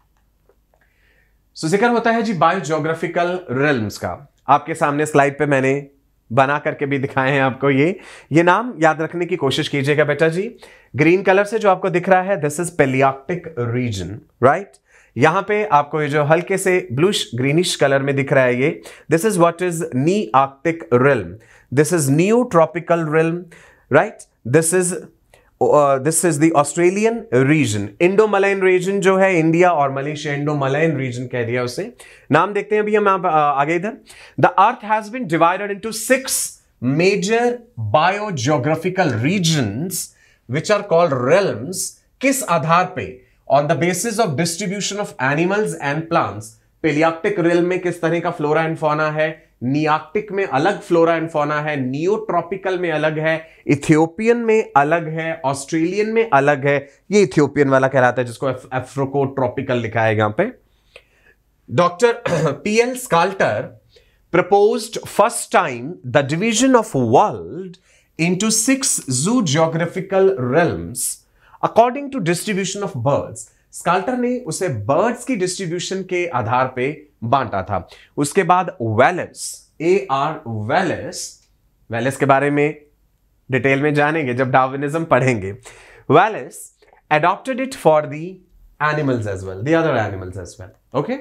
So जिक्र होता है जी बायोजियोग्राफिकल realms का. आपके सामने स्लाइड पे मैंने बना करके भी दिखाए हैं आपको. ये ये नाम याद रखने की कोशिश कीजिएगा बेटा जी. ग्रीन कलर से जो आपको दिख रहा है, this is palaearctic region, right. यहां पे आपको ये जो हल्के से ब्लूश ग्रीनिश कलर में दिख रहा है, ये this is what is nearctic realm. This is neotropical realm, right. This is this is the Australian region. Indo Malayan region जो है, इंडिया और मलेशिया इंडो मलाइन रीजन कह दिया उसे. नाम देखते हैं अभी हम आगे इधर. The earth has been divided into six major biogeographical regions which are called realms. किस आधार पे? On the basis of distribution of animals and plants. Palaearctic realm में किस तरह का फ्लोरा एंड फौना है, नियार्कटिक में अलग फ्लोरा एंड फौना है, नियोट्रॉपिकल में अलग है, इथियोपियन में अलग है, ऑस्ट्रेलियन में अलग है. ये इथियोपियन वाला कहलाता है जिसको अफ्रीकोट्रॉपिकल लिखा है यहां पे. Doctor P L Sclater proposed first time the division of world into six zoogeographical realms according to distribution of birds. Sclater ने उसे बर्ड्स की डिस्ट्रीब्यूशन के आधार पे बांटा था. उसके बाद Wallace, A R Wallace, Wallace के बारे में डिटेल में जानेंगे जब डार्विनिज्म पढ़ेंगे. Wallace adopted it for the animals as well, the other animals as well. Okay?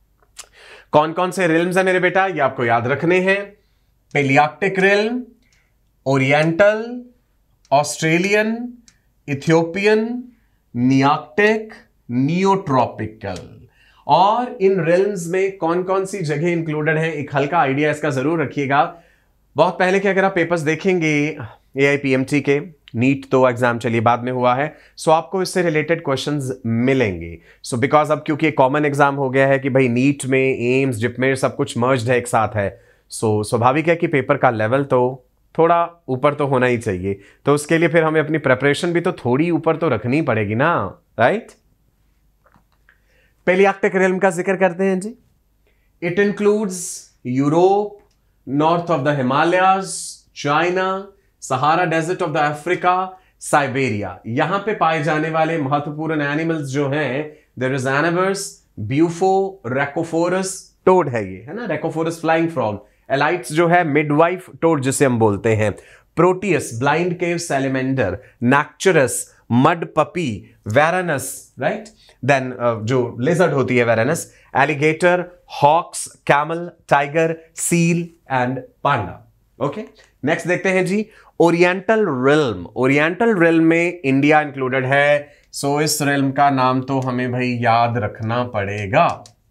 कौन कौन से रिल्म्स है मेरे बेटा, ये आपको याद रखने हैं. Palaearctic realm, oriental, Australian, Ethiopian, nearctic, neotropical. और इन रिल्म्स में कौन कौन सी जगह इंक्लूडेड है, एक हल्का आइडिया इसका जरूर रखिएगा. बहुत पहले के अगर आप पेपर्स देखेंगे A I P M T के, नीट तो एग्जाम चलिए बाद में हुआ है, सो आपको इससे रिलेटेड क्वेश्चंस मिलेंगे. सो बिकॉज अब क्योंकि कॉमन एग्जाम हो गया है कि भाई नीट में, एम्स, जिपमेर सब कुछ मर्ज्ड है, एक साथ है, सो स्वाभाविक है कि पेपर का लेवल तो थोड़ा ऊपर तो होना ही चाहिए. तो उसके लिए फिर हमें अपनी प्रेपरेशन भी तो थोड़ी ऊपर तो रखनी पड़ेगी ना, राइट. पेलियार्कटिक रिल्म का जिक्र करते हैं जी. It includes Europe, north of the Himalayas, China, Sahara desert of the Africa, Siberia. यहां पे पाए जाने वाले महत्वपूर्ण एनिमल्स जो हैं, there is anabas, bufo, rhacophorus, toad है ये, है ना, रेकोफोरस फ्लाइंग फ्रॉग. एलाइट्स जो है मिडवाइफ टोड जिसे हम बोलते हैं. Proteus, blind cave salamander, necturus, mud puppy, varanus, right. Then जो लिजर्ड होती है varanus, alligator, hawks, camel, tiger, seal and panda. Okay, next देखते हैं जी ओरिएंटल रिल्म. ओरिएंटल रिल्म में इंडिया इंक्लूडेड है. सो so इस रिल्म का नाम तो हमें भाई याद रखना पड़ेगा,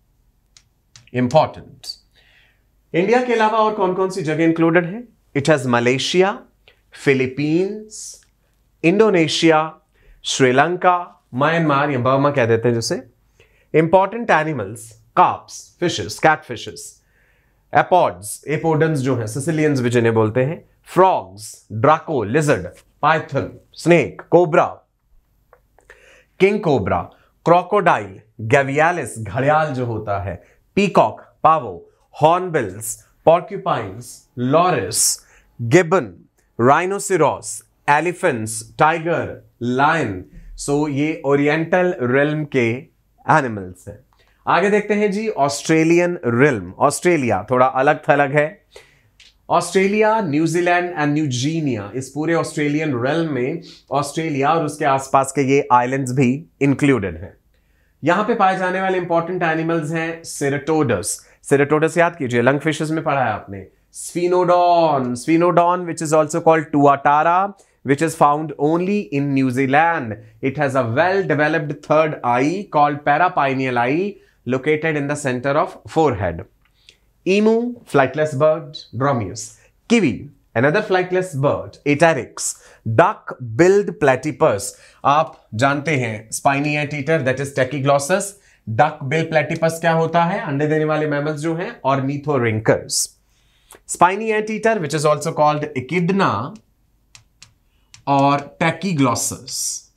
इंपॉर्टेंट. इंडिया के अलावा और कौन कौन सी जगह इंक्लूडेड है? It has Malaysia, Philippines, Indonesia, Sri Lanka, Myanmar या बर्मा कह देते हैं जिसे. Important animals, carps, fishes, catfishes, apods, apodans जो है, सिसिलियंस भी जिन्हें बोलते हैं, frogs, draco, lizard, python, snake, cobra, king cobra, crocodile, gavialis घड़ियाल जो होता है, peacock, pavo, hornbills, porcupines, loris, gibbon, rhinoceros, elephants, tiger, lion. So ये ओरिएंटल रिल्म के एनिमल्स हैं। आगे देखते हैं जी ऑस्ट्रेलियन रिल्म। ऑस्ट्रेलिया थोड़ा अलग थलग है। ऑस्ट्रेलिया, न्यूजीलैंड एंड न्यूजीनिया, इस पूरे ऑस्ट्रेलियन रिल्म में ऑस्ट्रेलिया और उसके आसपास के ये आइलैंड्स भी इंक्लूडेड हैं। यहां पे पाए जाने वाले इंपॉर्टेंट एनिमल्स हैं सेरेटोडस। सेरेटोडस याद कीजिए, लंग फिशेस में पढ़ा है आपने। स्फिनोडॉन, स्फिनोडॉन which is also called tuatara, which is found only in New Zealand. It has a well developed third eye called parapineal eye located in the center of forehead. Emu, flightless bird, Dromeus. Kiwi, another flightless bird, Aterix. Duck-billed platypus, आप जानते हैं spiny anteater that is Tachyglossus. Duck-bill platypus क्या होता है? अंडे देने वाले mammals जो हैं, Ornithorhynchus. Spiny anteater which is also called Echidna or Tachyglossus.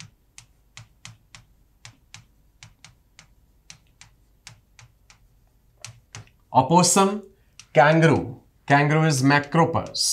Opossum, kangaroo. Kangaroo is Macropus.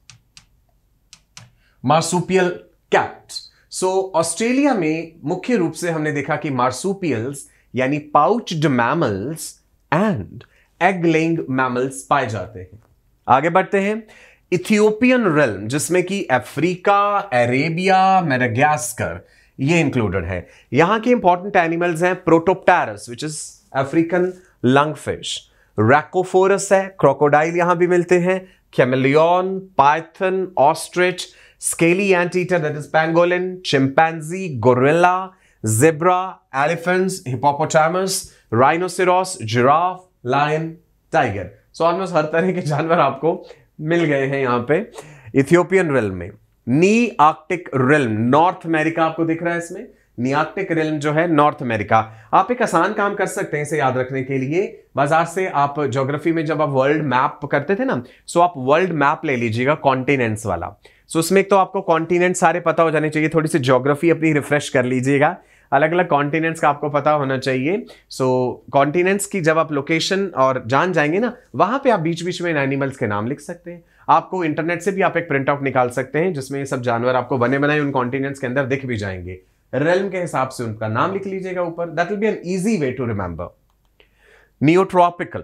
Marsupial cat. So Australia में मुख्य रूप से हमने देखा कि मार्सूपियल्स यानी pouched mammals and egg laying mammals पाए जाते हैं। आगे बढ़ते हैं। इथियोपियन रिल्म, जिसमें कि अफ्रीका, अरेबिया, मेडागास्कर ये इंक्लूडेड है। यहां के इंपॉर्टेंट एनिमल्स हैं protopterus which is African lungfish, rhacophorus है, क्रोकोडाइल यहां भी मिलते हैं, chameleon, python, ostrich, scaly anteater that is pangolin, chimpanzee, gorilla, zebra, elephants, hippopotamus, rhinoceros, giraffe, lion, tiger. So almost हर तरह के जानवर आपको मिल गए हैं यहां पे इथियोपियन रिल्म में। Nearctic realm, North America आपको दिख रहा है इसमें। नी आर्कटिक रिल्म जो है नॉर्थ अमेरिका। आप एक आसान काम कर सकते हैं इसे याद रखने के लिए। बाजार से आप ज्योग्राफी में जब आप वर्ल्ड मैप करते थे ना, सो आप वर्ल्ड मैप ले लीजिएगा कॉन्टिनेंट्स वाला। सो उसमें एक तो आपको कॉन्टिनेंट सारे पता हो जाने चाहिए, थोड़ी सी ज्योग्राफी अपनी रिफ्रेश कर लीजिएगा, अलग अलग कॉन्टिनेंट्स का आपको पता होना चाहिए। सो so, कॉन्टिनेंट्स की जब आप लोकेशन और जान जाएंगे ना, वहां पे आप बीच बीच में इन एनिमल्स के नाम लिख सकते हैं। आपको इंटरनेट से भी आप एक प्रिंट आउट निकाल सकते हैं जिसमें ये सब जानवर आपको बने बनाए उन कॉन्टिनेंट्स के अंदर दिख भी जाएंगे। रेल्म के हिसाब से उनका नाम लिख लीजिएगा ऊपर। That will be an easy way to remember. Neotropical,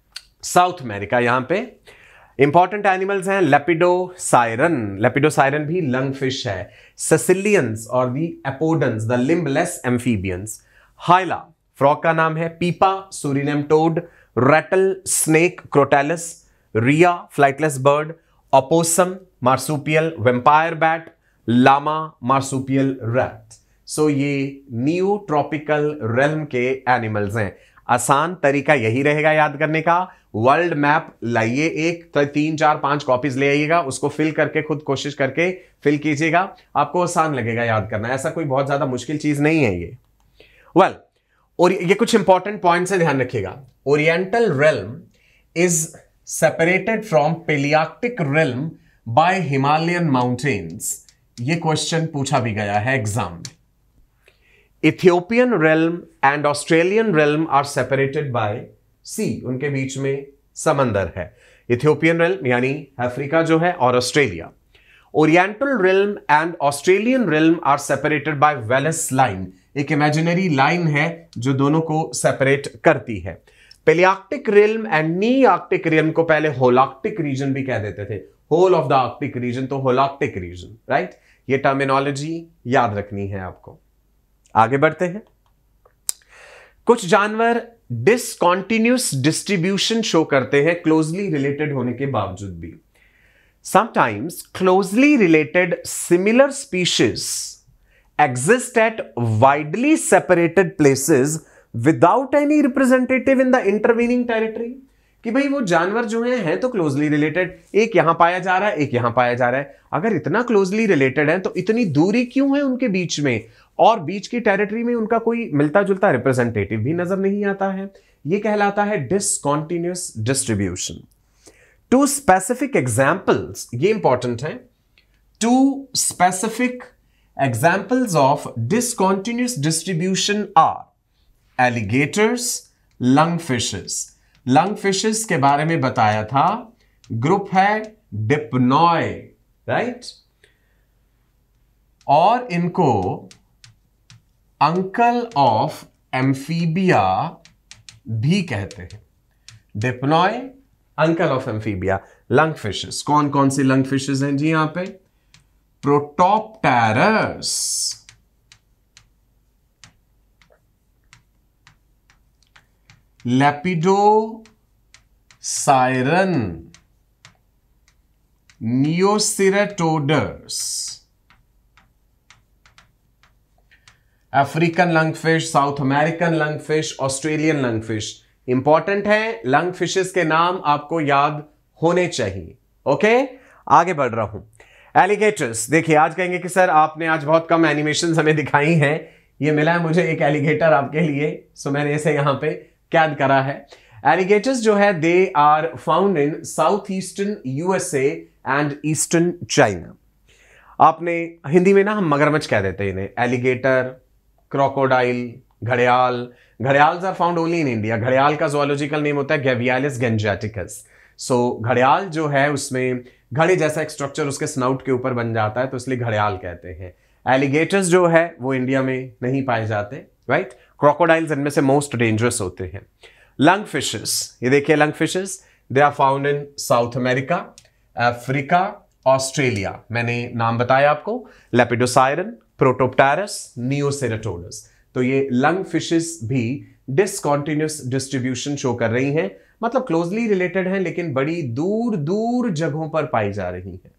South America, यहां पे इंपॉर्टेंट एनिमल्स हैं लेपिडोसायरन। लेपिडोसायरन भी लंग फिश है। सेसिलियंस और the apodans, the limbless amphibians. Hyla, frog का नाम है। Pipa, Surinam toad. Rattle snake, crotalus. Rhea, flightless bird. Opossum, marsupial. Vampire bat. Llama, marsupial rat. So ये नियोट्रॉपिकल रेल्म के animals हैं। आसान तरीका यही रहेगा याद करने का। वर्ल्ड मैप लाइए, एक तीन चार पांच कॉपीज ले आइएगा, उसको फिल करके खुद कोशिश करके फिल कीजिएगा, आपको आसान लगेगा याद करना। ऐसा कोई बहुत ज्यादा मुश्किल चीज नहीं है ये। वेल well, और ये कुछ इंपॉर्टेंट पॉइंट्स है, ध्यान रखिएगा। Oriental realm is separated from palaearctic realm by Himalayan mountains. ये क्वेश्चन पूछा भी गया है एग्जाम में। Ethiopian realm and Australian realm are separated by sea, उनके बीच में समंदर है। इथियोपियन रेल्म यानी अफ्रीका जो है और Australia. Oriental realm and Australian realm are separated by Wallace line, एक इमेजिनरी लाइन है जो दोनों को सेपरेट करती है। Palaearctic realm and nearctic realm को पहले होलार्कटिक रीजन भी कह देते थे। Whole of the arctic region तो होलार्कटिक रीजन, राइट। ये टर्मिनोलॉजी याद रखनी है आपको। आगे बढ़ते हैं। कुछ जानवर डिसकॉन्टिन्यूस डिस्ट्रीब्यूशन शो करते हैं क्लोजली रिलेटेड होने के बावजूद भी। Sometimes closely related similar species exist at widely separated places without any representative in the intervening territory. कि भाई वो जानवर जो हैं हैं तो क्लोजली रिलेटेड, एक यहां पाया जा रहा है एक यहां पाया जा रहा है। अगर इतना क्लोजली रिलेटेड है तो इतनी दूरी क्यों है उनके बीच में, और बीच की टेरिटरी में उनका कोई मिलता जुलता रिप्रेजेंटेटिव भी नजर नहीं आता है। यह कहलाता है discontinuous distribution. Two specific examples, ये इंपॉर्टेंट है। Two specific examples of discontinuous distribution are alligators, lungfishes. lungfishes के बारे में बताया था, ग्रुप है डिप्नॉय, राइट? और इनको अंकल ऑफ एम्फीबिया भी कहते हैं. Dipnoi, uncle of amphibia. Lungfishes, कौन कौन सी लंगफिशेस हैं जी यहां पे? Protopterus, lepidosiren, neoceratodus. African lungfish, South American lungfish, Australian lungfish. Important है, लंगफिशेस के नाम आपको याद होने चाहिए. ओके, आगे बढ़ रहा हूं. एलिगेटर्स, देखिए आज कहेंगे कि सर आपने आज बहुत कम एनिमेशंस हमें दिखाई हैं. ये मिला है मुझे एक एलिगेटर आपके लिए, सो मैंने इसे यहां पे कैद करा है. एलिगेटर्स जो है they are found in south eastern USA and eastern China. आपने हिंदी में ना हम मगरमच्छ कह देते हैं इन्हें. एलिगेटर, क्रोकोडाइल, घड़ियाल. Gharials are found only in India. घड़ियाल का जोलॉजिकल नेम होता है गैवियालिस गेंजाटिकस. सो घड़ियाल जो है उसमें घड़े जैसा एक स्ट्रक्चर उसके स्नाउट के ऊपर बन जाता है, तो इसलिए घड़ियाल कहते हैं. एलिगेटर्स जो है वो इंडिया में नहीं पाए जाते, राइट? क्रोकोडाइल्स इनमें से मोस्ट डेंजरस होते हैं. लंगफिशेस, ये देखिए lungfishes, they are found in south America, Africa, Australia. मैंने नाम बताया आपको, लेपिडोसाइरन, प्रोटोप्टेरस, नियोसेरेटोडस. तो ये लंगफिशेस भी डिसकंटिन्यूअस डिस्ट्रीब्यूशन शो कर रही हैं, मतलब क्लोजली रिलेटेड हैं लेकिन बड़ी दूर दूर जगहों पर पाई जा रही हैं.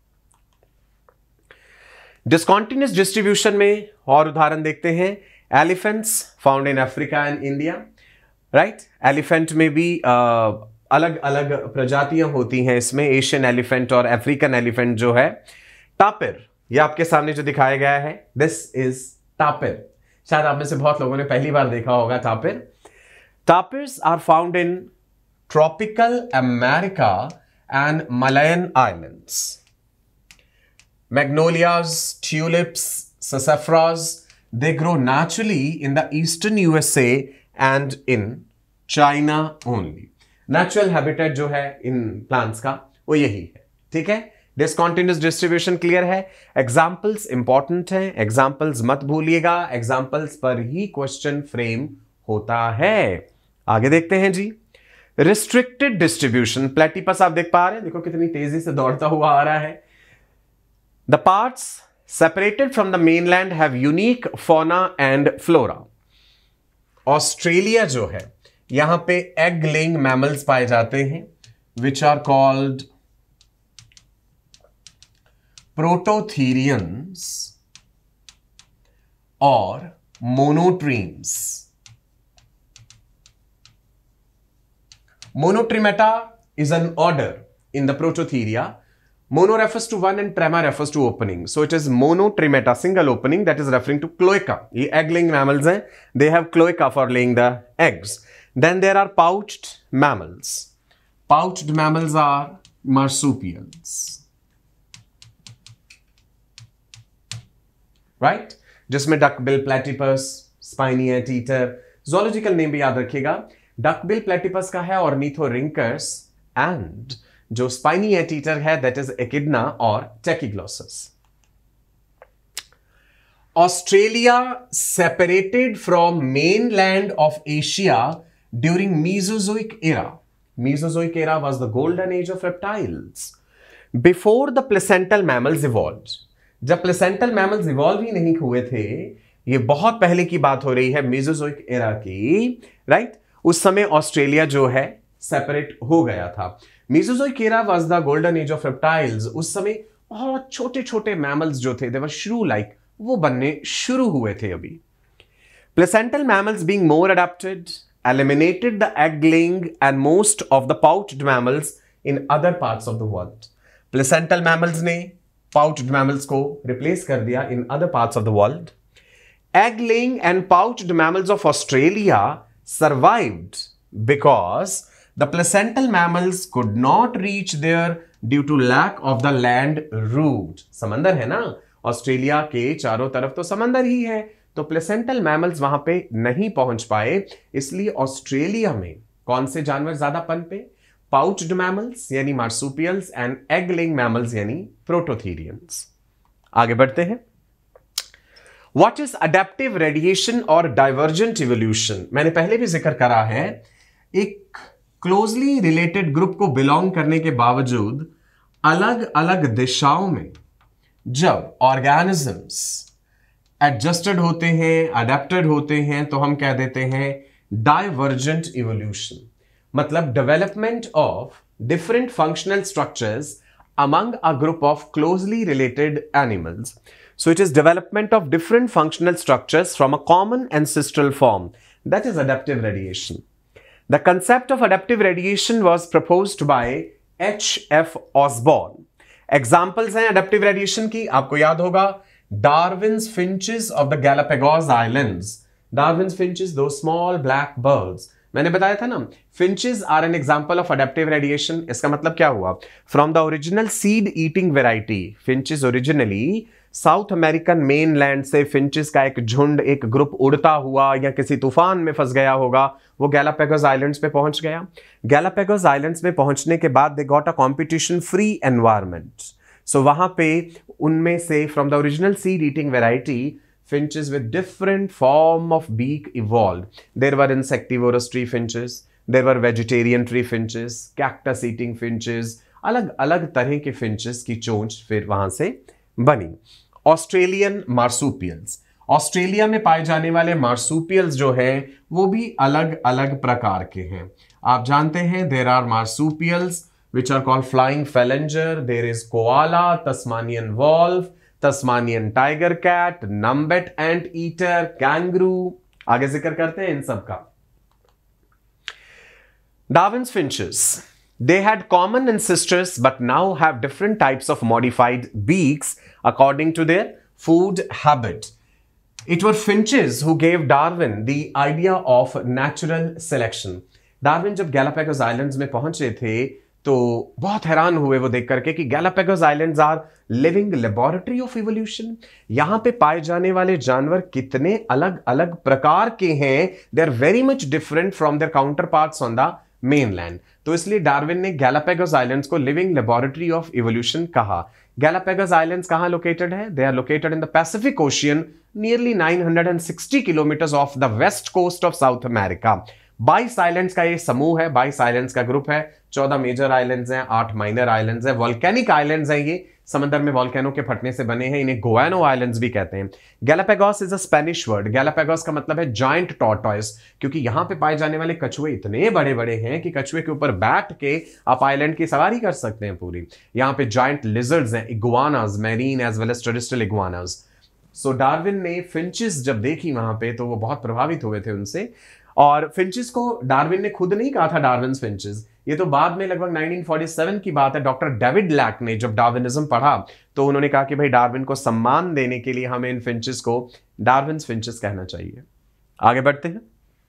डिसकंटिन्यूअस डिस्ट्रीब्यूशन में और उदाहरण देखते हैं. Elephants found in Africa and India, right? Elephant में भी अलग अलग प्रजातियां होती हैं इसमें. एशियन एलिफेंट और अफ्रीकन एलिफेंट जो है. टापिर, ये आपके सामने जो दिखाया गया है, दिस इज टापिर. शायद आप में से बहुत लोगों ने पहली बार देखा होगा टापिर. Tapirs are found in tropical America and Malayan Islands. Magnolias, tulips, sassafras, they grow naturally in the eastern U S A and in China only. Natural habitat जो है इन plants का वो यही है, ठीक है? डिसकंटिन्यूअस डिस्ट्रीब्यूशन क्लियर है. Examples important हैं, एग्जाम्पल्स मत भूलिएगा, एग्जाम्पल्स पर ही क्वेश्चन फ्रेम होता है. आगे देखते हैं जी. रिस्ट्रिक्टेड डिस्ट्रीब्यूशन, प्लेटिपस आप देख पा रहे हैं, देखो कितनी तेजी से दौड़ता हुआ आ रहा है. The parts separated from the mainland have unique fauna and flora. Australia जो है यहां पे एग लेइंग मैमल्स पाए जाते हैं, विच आर कॉल्ड प्रोटोथीरियंस और monotremes. Monotremata is an order in the Prototheria. Mono refers to one and trema refers to opening. So it is monotremata, single opening, that is referring to cloaca. ये egg laying mammals हैं. They have cloaca for laying the eggs. Then there are pouched mammals. Pouched mammals are marsupials. Right? जिसमें duckbill platypus, spiny anteater. Zoological name भी याद रखिएगा. Duckbill platypus का है ornithorhynchus, and जो spiny anteater है that is echidna और tachyglossus. Australia separated from mainland of Asia during Mesozoic era. Mesozoic era was the golden age of reptiles before the placental mammals evolved. जब placental mammals evolve ही नहीं हुए थे, ये बहुत पहले की बात हो रही है, मीसोजोइक एरा की, राइट? उस समय ऑस्ट्रेलिया जो है सेपरेट हो गया था. Mesozoic era was the golden age of reptiles. उस समय बहुत छोटे छोटे मैमल्स जो थे, दे वर श्रू लाइक, वो बनने शुरू हुए थे अभी. Placental mammals being more adapted eliminated the egg laying and most of the pouched mammals in other parts of the world. Placental mammals ने pouched mammals को replace कर दिया in other parts of the world. Egg laying and pouched mammals of Australia survived because the placental mammals could not reach their due to lack of the land route. समंदर है ना, Australia के चारों तरफ तो समंदर ही है, तो प्लेसेंटल मैमल्स वहां पे नहीं पहुंच पाए, इसलिए ऑस्ट्रेलिया में कौन से जानवर ज्यादा पनपे? पाउच्ड मैमल्स यानी marsupials and egg laying mammals यानी प्रोटोथीरियंस। आगे बढ़ते हैं। व्हाट इज अडेप्टिव रेडिएशन और डाइवर्जेंट इवोल्यूशन? मैंने पहले भी जिक्र करा है, एक क्लोजली रिलेटेड ग्रुप को बिलोंग करने के बावजूद अलग अलग दिशाओं में जब ऑर्गेनिजम्स एडजस्टेड होते हैं, अडेप्टेड होते हैं, तो हम कह देते हैं डाइवर्जेंट इवोल्यूशन। मतलब development of different functional structures among a group of closely related animals. So it is development of different functional structures from a common ancestral form. That is adaptive radiation. The concept of adaptive radiation was proposed by H F Osborn. Examples हैं adaptive radiation की, आपको याद होगा Darwin's finches of the Galapagos Islands. Darwin's finches, those small black birds. मैंने बताया था ना, finches are an example of adaptive radiation. इसका मतलब क्या हुआ? From the original seed eating variety, finches originally South American mainland से फिंचेस का एक झुंड, एक ग्रुप उड़ता हुआ या किसी तूफान में फंस गया होगा, वो गैलापागोस आइलैंड्स पे पहुंच गया। गैलापागोस आइलैंड्स में पहुंचने के बाद they got a competition free environment. So वहां पे उनमें से from the original seed eating variety finches with different form of beak evolved. There were insectivorous tree finches, there were vegetarian tree finches, cactus eating finches, अलग अलग तरह के finches की चोंच फिर वहां से बनी। ऑस्ट्रेलियन मार्सुपियल्स, ऑस्ट्रेलिया में पाए जाने वाले मार्सुपियल्स जो हैं वो भी अलग अलग प्रकार के हैं। आप जानते हैं there are marsupials which are called flying phalanges, there is koala, Tasmanian wolf, Tasmanian tiger cat, numbat ant eater, kangaroo. आगे जिक्र करते हैं इन सब का। Darwin's finches, they had common ancestors but now have different types of modified beaks according to their food habit. It were finches who gave Darwin the idea of natural selection. Darwin जब Galapagos islands में पहुंचे थे तो बहुत हैरान हुए वो देख करके कि Galapagos islands are living laboratory of evolution. यहां पे पाए जाने वाले जानवर कितने अलग अलग प्रकार के हैं, they are very much different from their counterparts on the mainland. तो इसलिए डार्विन ने गैलापागोस आइलैंड्स को लिविंग लेबोरेटरी ऑफ इवोल्यूशन कहा। गैलापागोस आइलैंड्स कहां लोकेटेड है? They are located in the Pacific ocean nearly nine hundred sixty kilometers off the west coast of South America. बाईस islands का ये समूह है, बाईस आइलैंड्स का ग्रुप है, चौदह मेजर आइलैंड्स हैं, आठ माइनर आइलैंड्स हैं, वॉल्केनिक आइलैंड्स हैं, ये समंदर में वॉल्केनो के फटने से बने हैं, इन्हें गोवानो आइलैंड्स भी कहते हैं। Galapagos is a Spanish word. Galapagos का मतलब है जायंट टॉर्टॉइस, क्योंकि यहां पे पाए जाने वाले कछुए इतने बड़े बड़े हैं कि कछुए के ऊपर बैठ के आप आइलैंड की सवारी कर सकते हैं पूरी। यहां पे जायंट लिजर्ड्स हैं, iguanas, marine as well as terrestrial iguanas. So Darwin ने फिंचेस जब देखी वहां पे तो वो बहुत प्रभावित हुए थे उनसे। और फिंचेस को डार्विन ने खुद नहीं कहा था डार्विन्स फिंचेस, ये तो बाद में लगभग नाइनटीन फोर्टी सेवन की बात है। डॉक्टर डेविड लैक ने जब डार्विनिज्म पढ़ा तो उन्होंने कहा कि भाई डार्विन को सम्मान देने के लिए हमें इन फिंचेस को डार्विन्स फिंचेस कहना चाहिए। आगे बढ़ते हैं।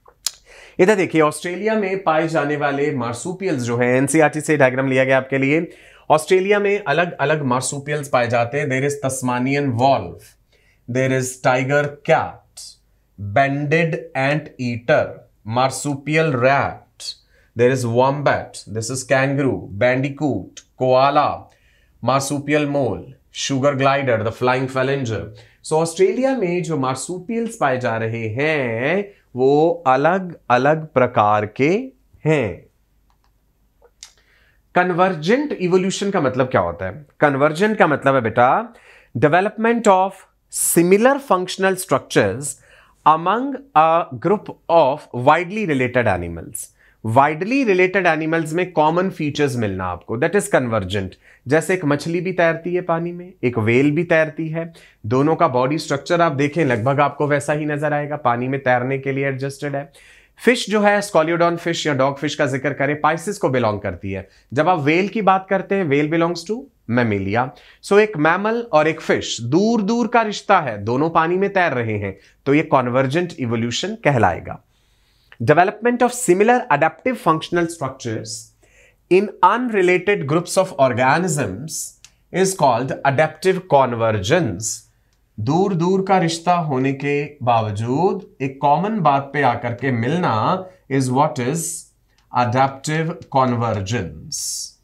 इधर देखिए, ऑस्ट्रेलिया में पाए जाने वाले मार्सुपियल्स जो हैं, एनसीईआरटी से डायग्राम लिया गया आपके लिए। ऑस्ट्रेलिया में अलग अलग मार्सुपियल्स पाए जाते हैं। There is Tasmanian wolf, there is tiger cat, banded ant eater, marsupial rat, there is wombat, this is kangaroo, bandicoot, koala, marsupial mole, sugar glider, the flying phalanger. So Australia में जो marsupials पाए जा रहे हैं वो अलग अलग प्रकार के हैं। कन्वर्जेंट इवोल्यूशन का मतलब क्या होता है? कन्वर्जेंट का मतलब है बेटा development of similar functional structures among a group of widely related animals. Widely related animals में common features मिलना आपको, that is convergent। जैसे एक मछली भी तैरती है पानी में, एक व्हेल भी तैरती है, दोनों का बॉडी स्ट्रक्चर आप देखें लगभग आपको वैसा ही नजर आएगा, पानी में तैरने के लिए एडजस्टेड है। फिश जो है, स्कॉलियोडॉन फिश या डॉग फिश का जिक्र करें, पाइसिस को बिलोंग करती है। जब आप व्हेल की बात करते हैं, whale belongs to mammalia. So एक मैमल और एक फिश, दूर दूर का रिश्ता है, दोनों पानी में तैर रहे हैं, तो ये कॉन्वर्जेंट इवोल्यूशन कहलाएगा। Development of similar adaptive functional structures in unrelated groups of organisms is called adaptive convergence. दूर दूर का रिश्ता होने के बावजूद एक कॉमन बात पे आकर के मिलना is what is adaptive convergence.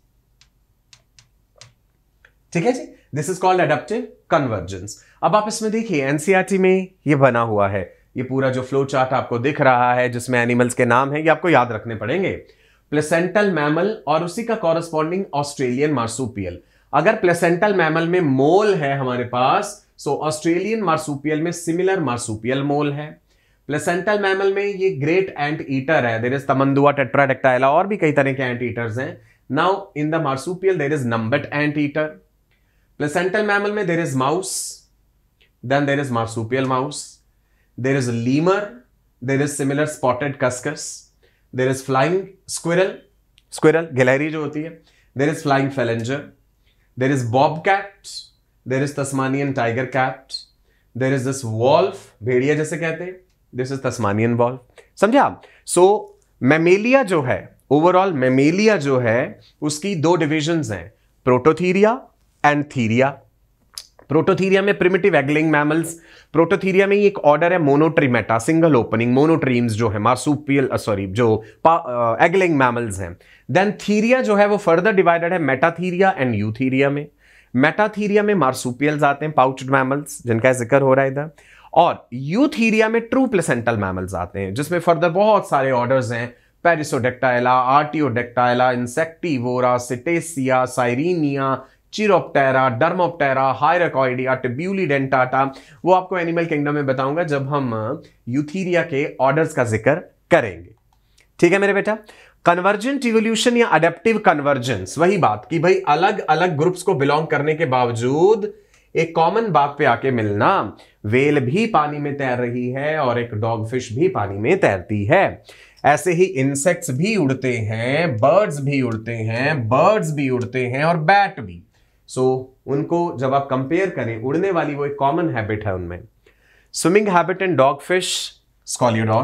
ठीक है जी, this is called adaptive convergence. अब आप इसमें देखिए एनसीईआरटी में ये बना हुआ है, ये पूरा जो फ्लो चार्ट आपको दिख रहा है जिसमें एनिमल्स के नाम है, ये आपको याद रखने पड़ेंगे. प्लेसेंटल मैमल और उसी का कॉरेस्पॉन्डिंग ऑस्ट्रेलियन मार्सूपियल. अगर प्लेसेंटल मैमल में मोल है हमारे पास, सो ऑस्ट्रेलियन मार्सूपियल में सिमिलर मार्सूपियल मोल है. प्लेसेंटल मैमल में ये ग्रेट एंट ईटर है, देयर इज तमंदुआ, टेट्राडेक्टाइला और भी कई तरह के एंट ईटर्स हैं. Now in the marsupial there is numbat ant eater. Placental mammal में there is mouse, then there is marsupial mouse, there is a lemur, there is similar spotted cuscus, there is flying squirrel, squirrel गिलहरी जो होती है, there is flying phalanger, there is bobcat, there is Tasmanian tiger cat, there is this wolf, भेड़िया जैसे कहते हैं, this is Tasmanian wolf. समझे आप? So Mammalia जो है, ओवरऑल मैमेलिया जो है उसकी दो डिविजन्स हैं, प्रोटोथीरिया एंड थीरिया. प्रोटोथीरिया में प्रिमिटिव एगलिंग मैमल्स. प्रोटोथीरिया में एक ऑर्डर है मोनोट्रीमेटा, सिंगल ओपनिंग मोनोट्रीम्स जो है मार्सूपियल सॉरी जो एगलिंग मैमल्स हैं. देन थीरिया जो है वो फर्दर डिवाइडेड है मेटाथीरिया एंड यूथीरिया में. मेटाथीरिया में मार्सूपियल्स आते हैं, पाउच्ड मैमल्स जिनका जिक्र हो रहा है इधर, और यूथीरिया में ट्रू प्लेसेंटल मैमल्स आते हैं जिसमें फर्दर बहुत सारे ऑर्डर्स हैं, पेरिसोडेक्टाइला, आर्टियोडेक्टाइला, इंसेक्टिवोरा, सिटेसिया, साइरीनिया, चिरोप्टेरा, डर्मोप्टेरा, हाइरकॉइडिया, टिब्यूलिडेंटाटा. वो आपको एनिमल किंगडम में बताऊंगा जब हम यूथीरिया के ऑर्डर्स का जिक्र करेंगे. ठीक है मेरे बेटा. कन्वर्जेंट इवोल्यूशन या अडेप्टिव कन्वर्जेंस, वही बात कि भाई अलग अलग ग्रुप्स को बिलोंग करने के बावजूद एक कॉमन बात पे आके मिलना. वेल भी पानी में तैर रही है और एक डॉगफिश भी पानी में तैरती है. ऐसे ही इंसेक्ट्स भी उड़ते हैं, बर्ड्स भी उड़ते हैं, बर्ड्स भी उड़ते हैं और बैट भी. सो so, उनको जब आप कंपेयर करें, उड़ने वाली वो एक कॉमन हैबिट है उनमें. Swimming habit in dogfish, scoliodon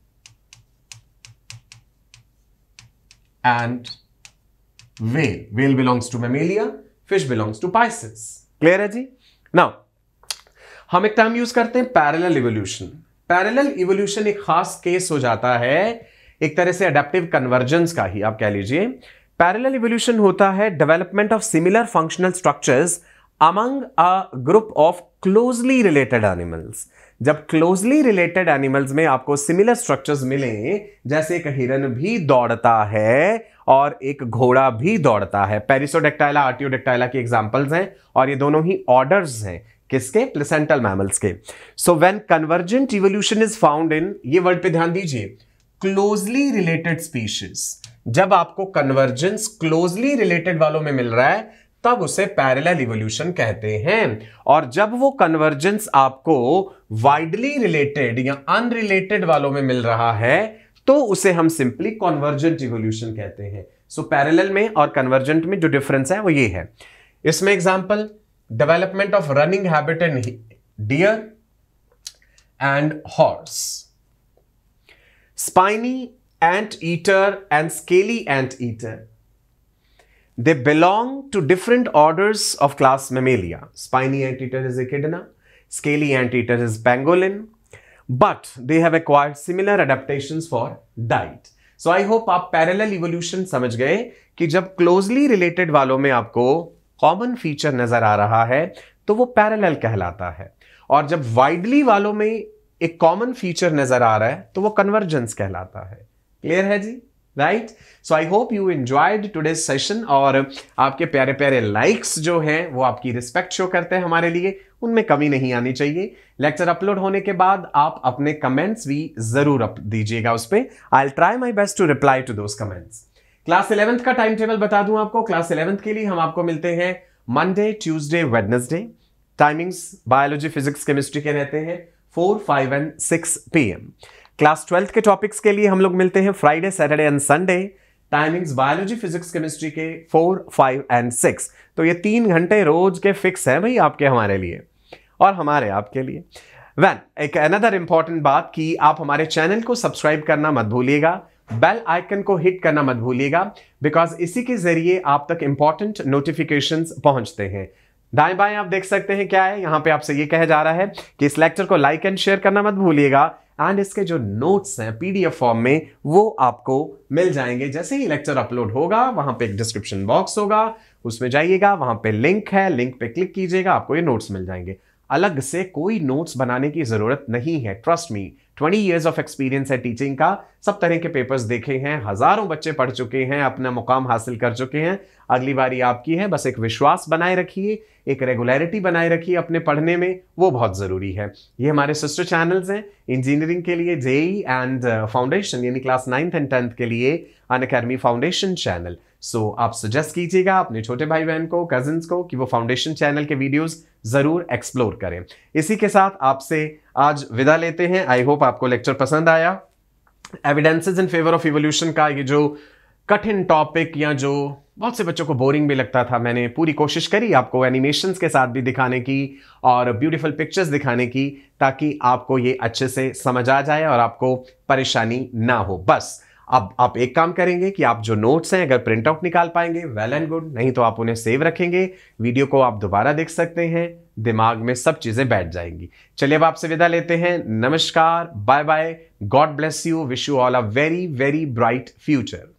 and whale. Whale belongs to mammalia, fish belongs to pisces. Clear है जी. नाउ हम एक टर्म यूज करते हैं पैरेलल इवोल्यूशन. पैरेलल इवोल्यूशन एक खास केस हो जाता है, एक तरह से अडेप्टिव कन्वर्जेंस का ही आप कह लीजिए. पैरेलल इवोल्यूशन होता है development of similar functional structures among a group of closely related animals. जब क्लोजली रिलेटेड एनिमल्स में आपको सिमिलर स्ट्रक्चर्स मिले, जैसे एक हिरन भी दौड़ता है और एक घोड़ा भी दौड़ता है. पेरिसोडेक्टाइला, आर्टियोडेक्टाइला की एग्जांपल्स हैं और ये दोनों ही ऑर्डर्स हैं किसके? प्लेसेंटल मैमल्स के. So when convergent evolution is found in, ये वर्ड पे ध्यान दीजिए, क्लोजली रिलेटेड स्पीशीज. जब आपको कन्वर्जेंस क्लोजली रिलेटेड वालों में मिल रहा है तब उसे पैरेलल इवोल्यूशन कहते हैं. और जब वो कन्वर्जेंस आपको वाइडली रिलेटेड या अनरिलेटेड वालों में मिल रहा है तो उसे हम सिंपली कन्वर्जेंट इवोल्यूशन कहते हैं. सो पैरेलल में और कन्वर्जेंट में जो डिफरेंस है वो ये है. इसमें example, development of running habit in deer and horse. Spiny anteater and scaly anteater, they belong to different orders of class Mammalia. Spiny anteater is echidna, scaly anteater is pangolin, but they have acquired similar adaptations for diet. So I hope आप parallel evolution समझ गए कि जब closely related वालों में आपको common feature नजर आ रहा है तो वो parallel कहलाता है, और जब widely वालों में एक common feature नजर आ रहा है तो वो convergence कहलाता है. क्लियर है जी? Right. So I hope you enjoyed today's session, और आपके प्यारे प्यारे लाइक्स जो हैं वो आपकी रिस्पेक्ट शो करते हैं हमारे लिए, उनमें कमी नहीं आनी चाहिए. लेक्चर अपलोड होने के बाद आप अपने कमेंट्स भी जरूर अप दीजिएगा उस पर. I will try my best to reply to those comments. Class eleventh का टाइम टेबल बता दूं आपको. क्लास इलेवेंथ के लिए हम आपको मिलते हैं Monday, Tuesday, Wednesday. Timings biology, physics, chemistry के रहते हैं four, five and six P M. Class twelfth के टॉपिक्स के लिए हम लोग मिलते हैं Friday, Saturday and Sunday. Timings biology, physics, chemistry के फोर, फाइव एंड सिक्स. तो ये तीन घंटे रोज के फिक्स हैं भाई आपके हमारे लिए और हमारे आपके लिए. वैन एक अनदर इंपॉर्टेंट बात कि आप हमारे चैनल को सब्सक्राइब करना मत भूलिएगा. बेल आइकन को हिट करना मत भूलिएगा, बिकॉज इसी के जरिए आप तक इंपॉर्टेंट नोटिफिकेशंस पहुंचते हैं। दाएं बाएं आप देख सकते हैं क्या है, यहां पे आपसे ये कहा जा रहा है कि इस लेक्चर को लाइक एंड शेयर करना मत भूलिएगा, एंड इसके जो नोट्स हैं पीडीएफ फॉर्म में वो आपको मिल जाएंगे। जैसे ही लेक्चर अपलोड होगा वहां पे एक डिस्क्रिप्शन बॉक्स होगा, उसमें जाइएगा, वहां पे लिंक है, लिंक पे क्लिक कीजिएगा, आपको ये नोट्स मिल जाएंगे। अलग से कोई नोट्स बनाने की जरूरत नहीं है, trust me. Twenty years of experience है टीचिंग का, सब तरह के पेपर्स देखे हैं, हजारों बच्चे पढ़ चुके हैं, अपना मुकाम हासिल कर चुके हैं। अगली बारी आपकी है, बस एक विश्वास बनाए रखिए, एक रेगुलरिटी बनाए रखिए अपने पढ़ने में, वो बहुत जरूरी है। ये हमारे सिस्टर चैनल्स हैं इंजीनियरिंग के लिए जेई एंड फाउंडेशन यानी क्लास नाइन्थ एंड टेंथ के लिए अनअकैडमी फाउंडेशन चैनल। सो आप सजेस्ट कीजिएगा अपने छोटे भाई बहन को, कजिन्स को कि वो फाउंडेशन चैनल के वीडियोस जरूर एक्सप्लोर करें। इसी के साथ आपसे आज विदा लेते हैं। आई होप आपको लेक्चर पसंद आया। Evidences in favour of evolution का ये जो कठिन टॉपिक या जो बहुत से बच्चों को बोरिंग भी लगता था, मैंने पूरी कोशिश करी आपको एनिमेशंस के साथ भी दिखाने की और ब्यूटीफुल पिक्चर्स दिखाने की, ताकि आपको ये अच्छे से समझ आ जाए और आपको परेशानी ना हो। बस अब आप एक काम करेंगे कि आप जो नोट्स हैं अगर प्रिंट आउट निकाल पाएंगे वेल एंड गुड, नहीं तो आप उन्हें सेव रखेंगे, वीडियो को आप दोबारा देख सकते हैं, दिमाग में सब चीजें बैठ जाएंगी। चलिए अब आपसे विदा लेते हैं। नमस्कार, bye bye, God bless you, wish you all a very very bright future.